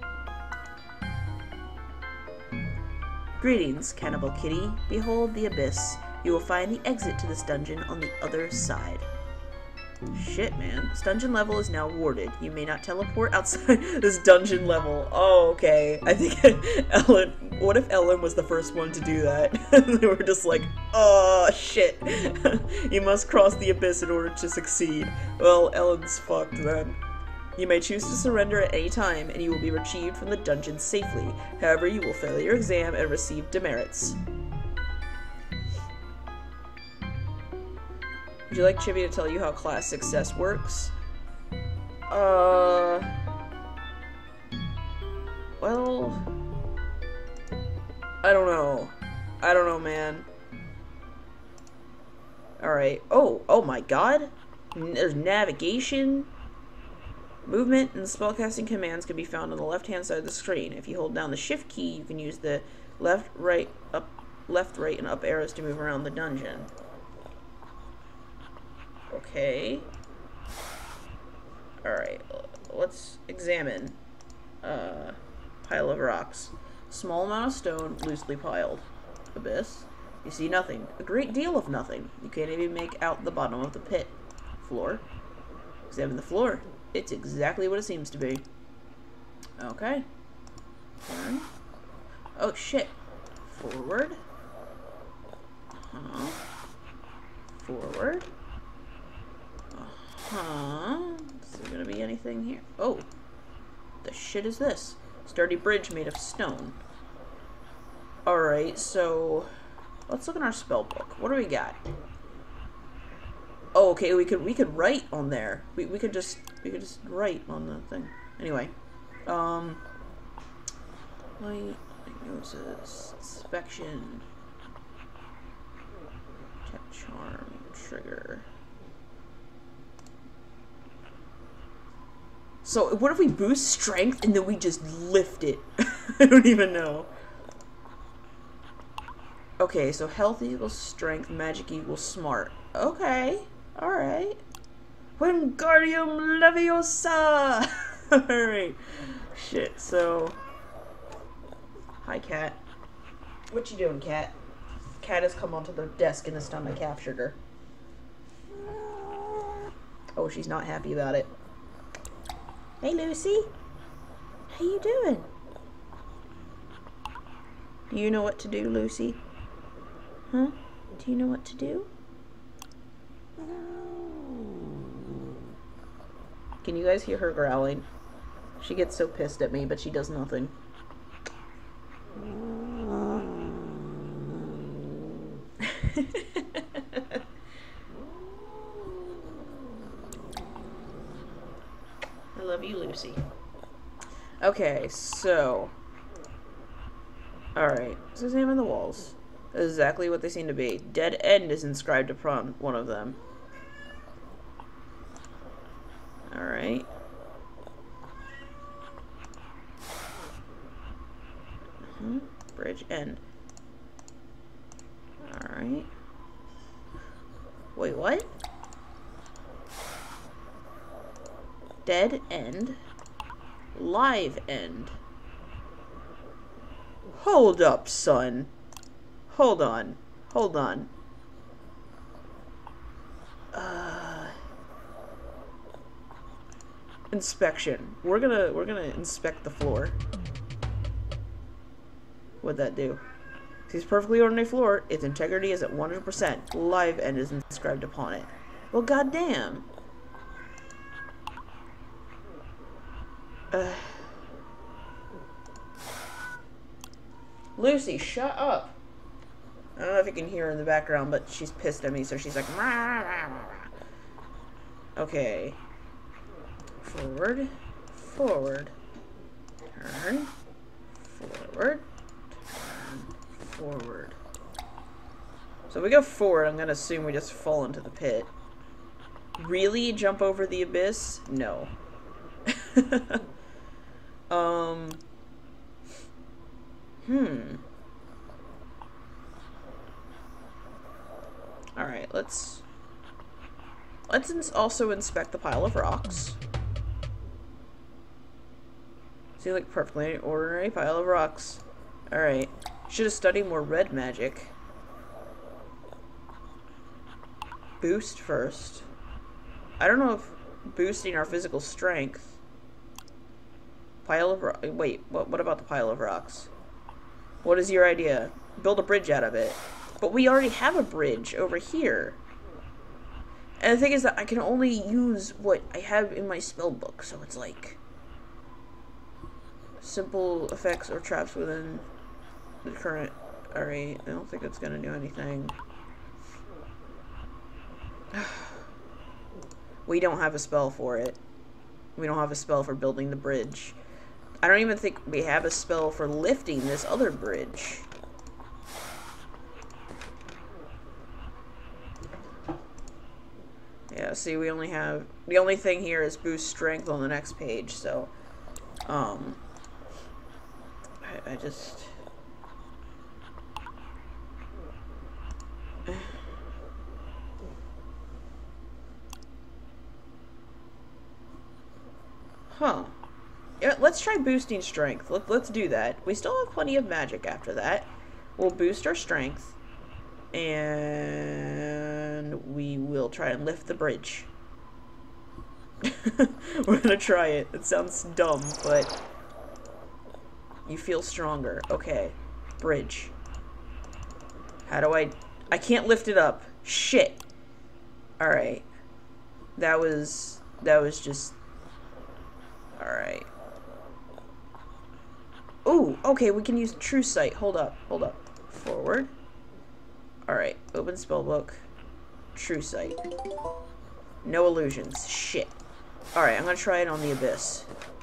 Greetings, Cannibal Kitty. Behold the abyss. You will find the exit to this dungeon on the other side. Shit, man. This dungeon level is now warded. You may not teleport outside this dungeon level. Oh, okay. I think Ellen... What if Ellen was the first one to do that? They were just like, oh, shit. You must cross the abyss in order to succeed. Well, Ellen's fucked then. You may choose to surrender at any time, and you will be retrieved from the dungeon safely. However, you will fail your exam and receive demerits. Would you like Chibi to tell you how class success works? Well... I don't know. I don't know, man. Alright. Oh my god! There's navigation. Movement and spellcasting commands can be found on the left-hand side of the screen. If you hold down the shift key, you can use the left, right, and up arrows to move around the dungeon. Okay. Alright, let's examine. Pile of rocks. Small amount of stone, loosely piled. Abyss. You see nothing. A great deal of nothing. You can't even make out the bottom of the pit. Floor. Examine the floor. It's exactly what it seems to be. Okay. Turn. Oh, shit. Forward. Forward. Is there gonna be anything here? Oh. The shit is this? Sturdy bridge made of stone. Alright, so... let's look in our spell book. What do we got? Oh, okay, we could write on there. We could just write on the thing. Anyway. Light, diagnosis, inspection. Tech charm, trigger. So, what if we boost strength and then we just lift it? I don't even know. Okay, so health equals strength, magic equals smart. Okay, alright. Wingardium Leviosa! Alright. Shit, so... Hi, cat. What you doing, cat? Cat has come onto the desk and this time I captured her. Oh, she's not happy about it. Hey, Lucy. How you doing? Do you know what to do, Lucy? Huh? Do you know what to do? Can you guys hear her growling? She gets so pissed at me, but she does nothing. I love you, Lucy. Okay, so... Alright, let's examine the walls. That's exactly what they seem to be. Dead End is inscribed upon one of them. Alright. Bridge End. Alright. Wait, what? Dead End. Live End. Hold up, son. Hold on. Hold on. Inspection. We're gonna inspect the floor. What'd that do? It's a perfectly ordinary floor. Its integrity is at 100%. Live End is inscribed upon it. Well, goddamn. Lucy, shut up. I don't know if you can hear her in the background, but she's pissed at me, so she's like, rah, rah, rah, rah. Okay. Forward. Forward. Turn. Forward. Turn. Forward. So if we go forward, I'm gonna assume we just fall into the pit. Really? Jump over the abyss? No. Alright, let's also inspect the pile of rocks. See, like, perfectly ordinary pile of rocks. Alright. Should have studied more red magic. Boost first. I don't know if boosting our physical strength. Pile of rocks. Wait, what about the pile of rocks? What is your idea? Build a bridge out of it. But we already have a bridge over here. And the thing is that I can only use what I have in my spell book, so it's like simple effects or traps within the current. Alright, I don't think it's gonna do anything. We don't have a spell for it. We don't have a spell for building the bridge. I don't even think we have a spell for lifting this other bridge. Yeah, see, we only have... The only thing here is boost strength on the next page, so... I just... Huh. Yeah, let's try boosting strength. Let's do that. We still have plenty of magic after that. We'll boost our strength. And we will try and lift the bridge. We're gonna try it. It sounds dumb, but you feel stronger. Okay. Bridge. How do I can't lift it up. Shit. Alright. That was just... Alright. Ooh, okay, we can use True Sight. Hold up. Forward. Alright, open spellbook. True Sight. No illusions. Shit. Alright, I'm gonna try it on the abyss.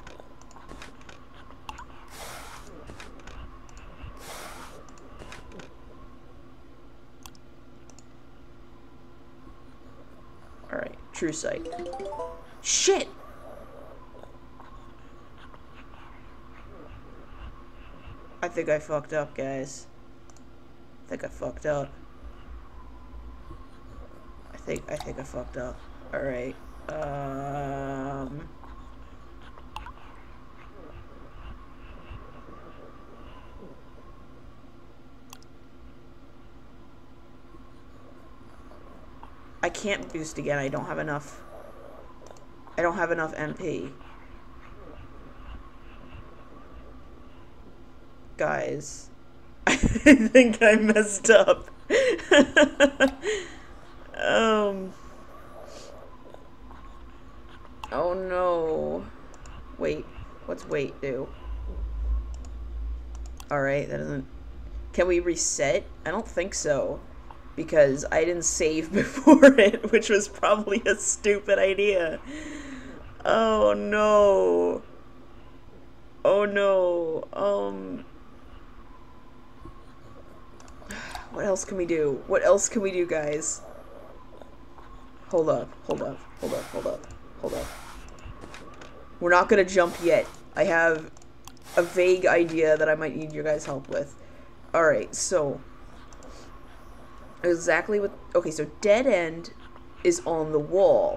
Alright, True Sight. Shit! I think I fucked up, guys. I think I fucked up. I think I fucked up. Alright. I can't boost again. I don't have enough. I don't have enough MP. Guys, I think I messed up. Oh no. Wait, what's wait do? Alright, that doesn't... Can we reset? I don't think so. Because I didn't save before it, which was probably a stupid idea. Oh no. Oh no. What else can we do? What else can we do, guys? Hold up. We're not gonna jump yet. I have a vague idea that I might need your guys' help with. Alright, so... Exactly what... Okay, so dead end is on the wall.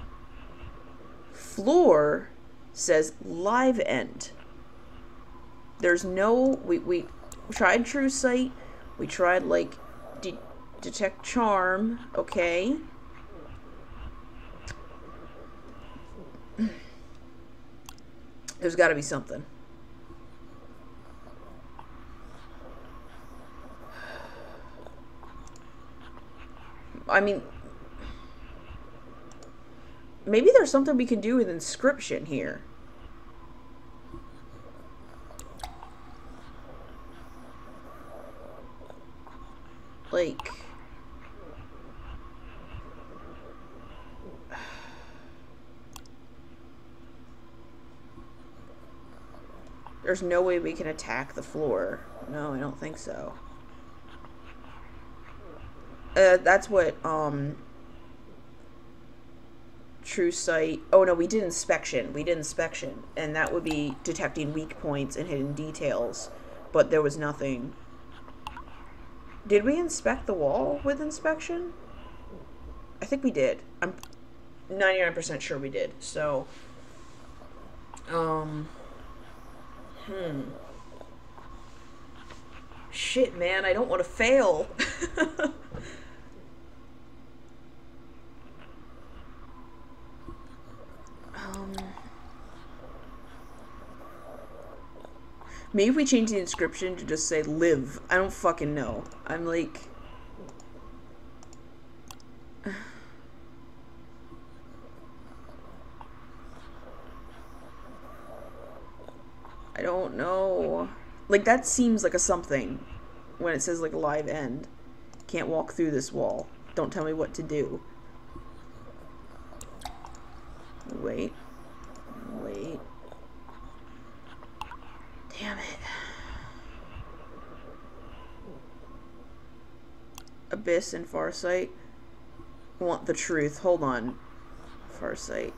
Floor says live end. There's no... We tried True Sight. We tried, like, Detect Charm. Okay. There's gotta be something. I mean... Maybe there's something we can do with inscription here. Like... There's no way we can attack the floor. No, I don't think so. That's what, True Sight... Oh, no, we did inspection. We did inspection. And that would be detecting weak points and hidden details. But there was nothing. Did we inspect the wall with inspection? I think we did. I'm 99% sure we did. So, Shit, man, I don't want to fail. Maybe if we change the inscription to just say live. I don't fucking know. I'm like... I don't know. Like, that seems like a something when it says, like, live end. Can't walk through this wall. Don't tell me what to do. Wait. Wait. Damn it. Abyss and Farsight. Want the truth. Hold on. Farsight.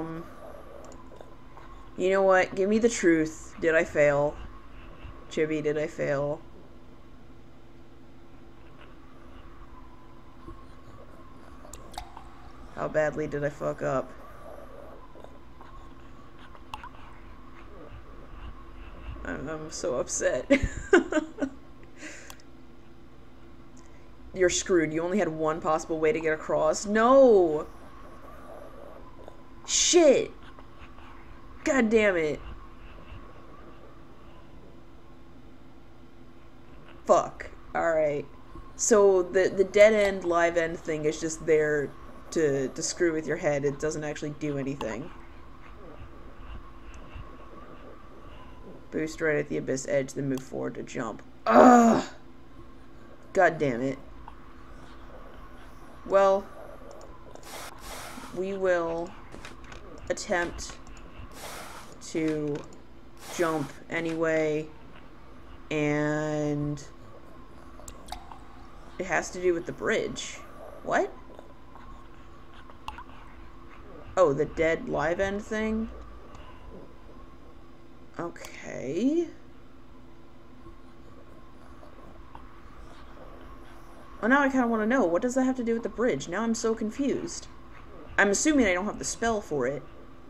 You know what? Give me the truth. Did I fail? Chibi, did I fail? How badly did I fuck up? I'm so upset. You're screwed. You only had one possible way to get across. No! Shit! God damn it. Fuck. Alright. So the dead end, live end thing is just there to screw with your head. It doesn't actually do anything. Boost right at the abyss edge, then move forward to jump. Ugh! God damn it. Well, we will attempt to jump anyway, and it has to do with the bridge. What? Oh, the dead live end thing? Okay. Well, now I kind of want to know. What does that have to do with the bridge? Now I'm so confused. I'm assuming I don't have the spell for it.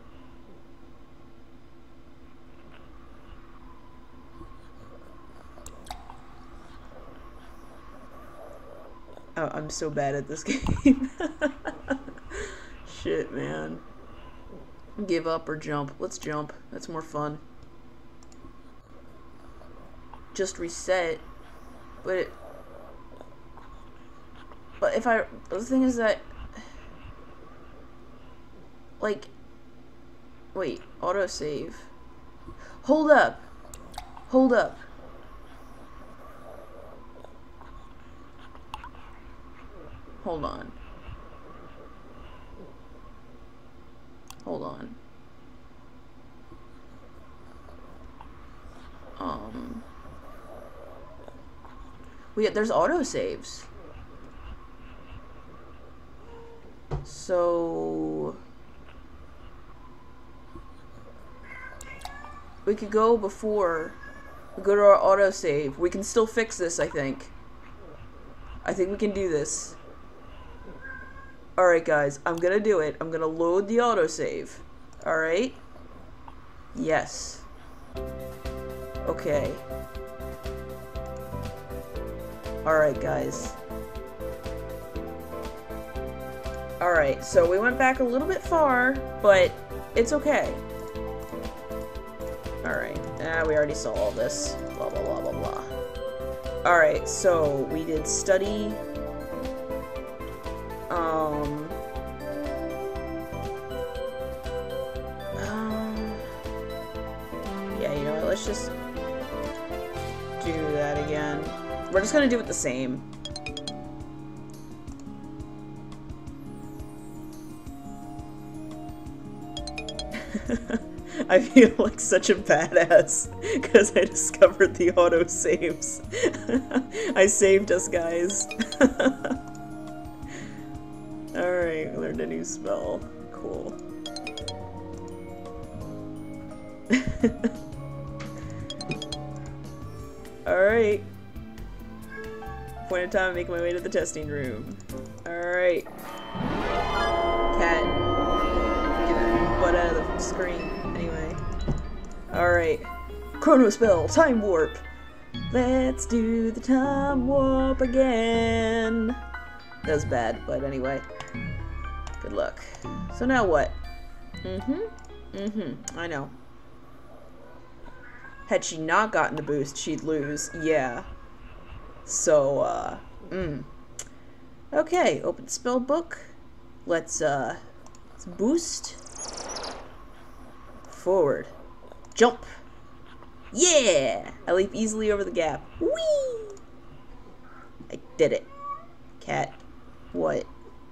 Oh, I'm so bad at this game. Shit, man. Give up or jump. Let's jump. That's more fun. Just reset. But if I... The thing is that... Like... Wait. Autosave. Hold up. Hold up. Hold on. Hold on. There's autosaves. So... We could go before... We go to our autosave. We can still fix this, I think. I think we can do this. Alright, guys. I'm gonna do it. I'm gonna load the autosave. Alright? Yes. Okay. Alright, guys. Alright, so we went back a little bit far, but it's okay. Alright. We already saw all this. Blah, blah, blah, blah, blah. Alright, so we did study. Yeah, you know what, let's just do that again. We're just gonna do it the same. I feel like such a badass because I discovered the auto saves. I saved us, guys. Alright, learned a new spell. Cool. Alright. Point of time, making my way to the testing room. Alright. Cat. Get your butt out of the screen. Anyway. Alright. Chrono spell, time warp. Let's do the time warp again. That was bad, but anyway. Good luck. So now what? I know. Had she not gotten the boost, she'd lose. Yeah. So, Okay, open spell book. Let's boost. Forward. Jump. Yeah! I leap easily over the gap. Whee! I did it. Cat. What?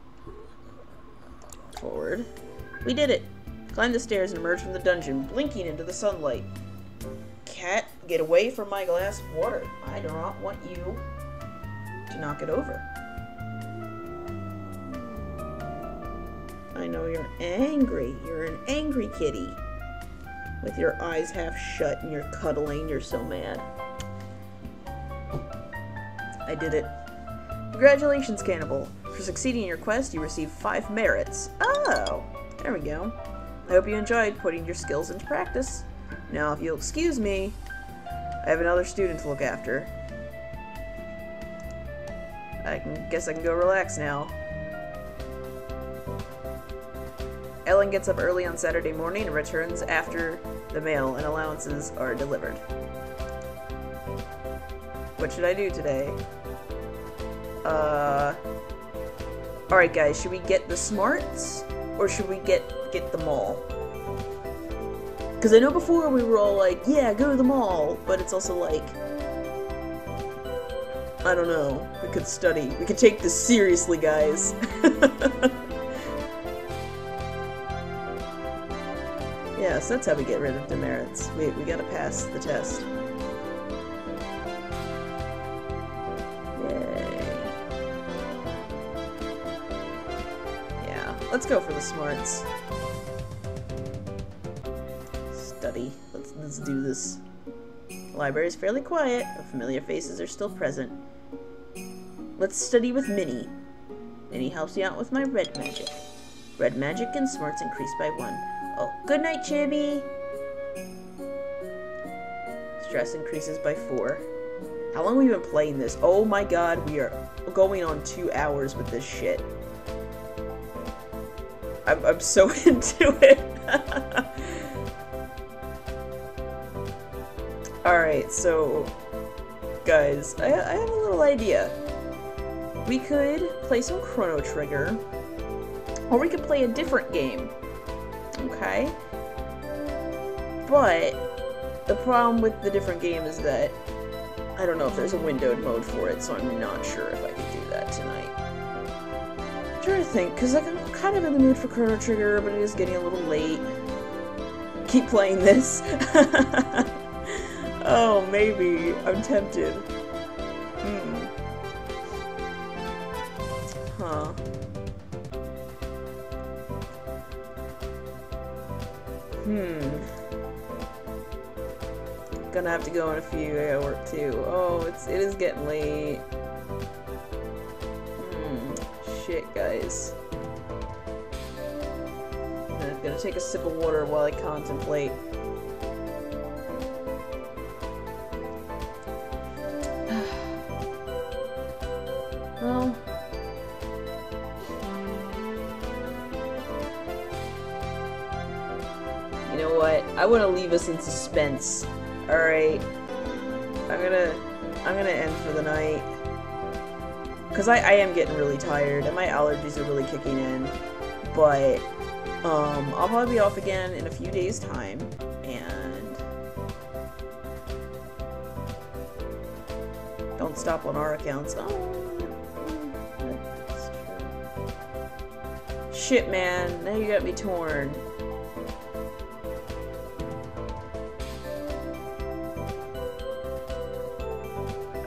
Forward. We did it. Climb the stairs and emerge from the dungeon, blinking into the sunlight. Cat, get away from my glass of water. I do not want you to knock it over. I know you're angry. You're an angry kitty. With your eyes half shut and you're cuddling. You're so mad. I did it. Congratulations, Cannibal. For succeeding in your quest, you receive 5 merits. Oh, there we go. I hope you enjoyed putting your skills into practice. Now, if you'll excuse me, I have another student to look after. Guess I can go relax now. Ellen gets up early on Saturday morning and returns after the mail and allowances are delivered. What should I do today? Alright guys, should we get the smarts? Or should we get the mall? Because I know before we were all like, yeah, go to the mall, but it's also like, I don't know, we could study. We could take this seriously, guys. Yeah, so that's how we get rid of demerits. We gotta pass the test. Yay. Yeah, let's go for the smarts. Study. Let's do this. The library is fairly quiet, but familiar faces are still present. Let's study with Minnie. Minnie helps you out with my red magic. Red magic and smarts increased by 1. Oh, good night, Chibi! Stress increases by 4. How long have we been playing this? Oh my god, we are going on 2 hours with this shit. I'm so into it. Alright, so, guys, I have a little idea. We could play some Chrono Trigger, or we could play a different game. Okay? But the problem with the different game is that I don't know if there's a windowed mode for it, so I'm not sure if I could do that tonight. I'm trying to think, because I'm kind of in the mood for Chrono Trigger, but it is getting a little late. Keep playing this. Oh, maybe. I'm tempted. Huh. Gonna have to go in a few. I gotta work too. Oh, it is getting late. Shit, guys. I'm gonna take a sip of water while I contemplate. Well. You know what? I want to leave us in suspense. Alright. I'm gonna end for the night. Because I am getting really tired, and my allergies are really kicking in. But, I'll probably be off again in a few days' time, and don't stop on our accounts. Oh, that's true. Shit, man. Now you got me torn.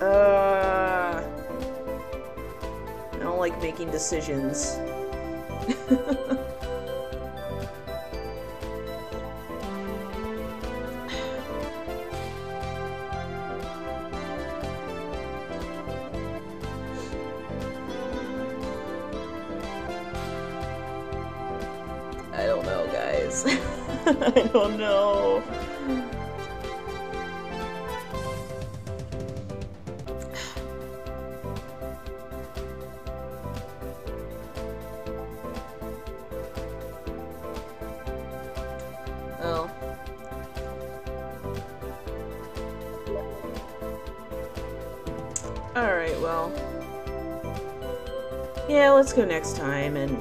I don't like making decisions. I don't know, guys. I don't know. Oh. Alright, well. Yeah, let's go next time, and,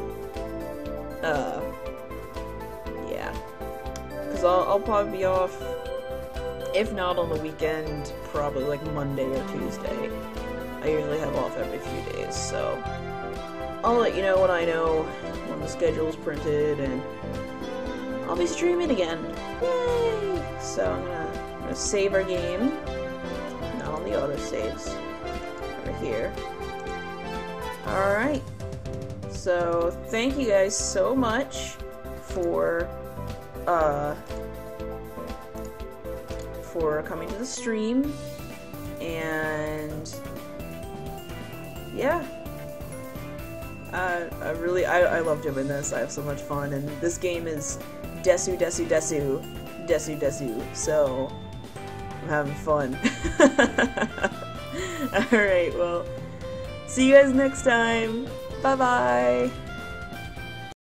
yeah. Because I'll probably be off, if not on the weekend, probably like Monday or Tuesday. I usually have off every few days, so I'll let you know when I know when the schedule's printed, and I'll be streaming again. Yay! So I'm gonna save our game. Not on the autosaves. Over here. Alright. So thank you guys so much for coming to the stream, and yeah. I love doing this. I have so much fun, and this game is Desu, so I'm having fun. Alright, well, see you guys next time. Bye-bye.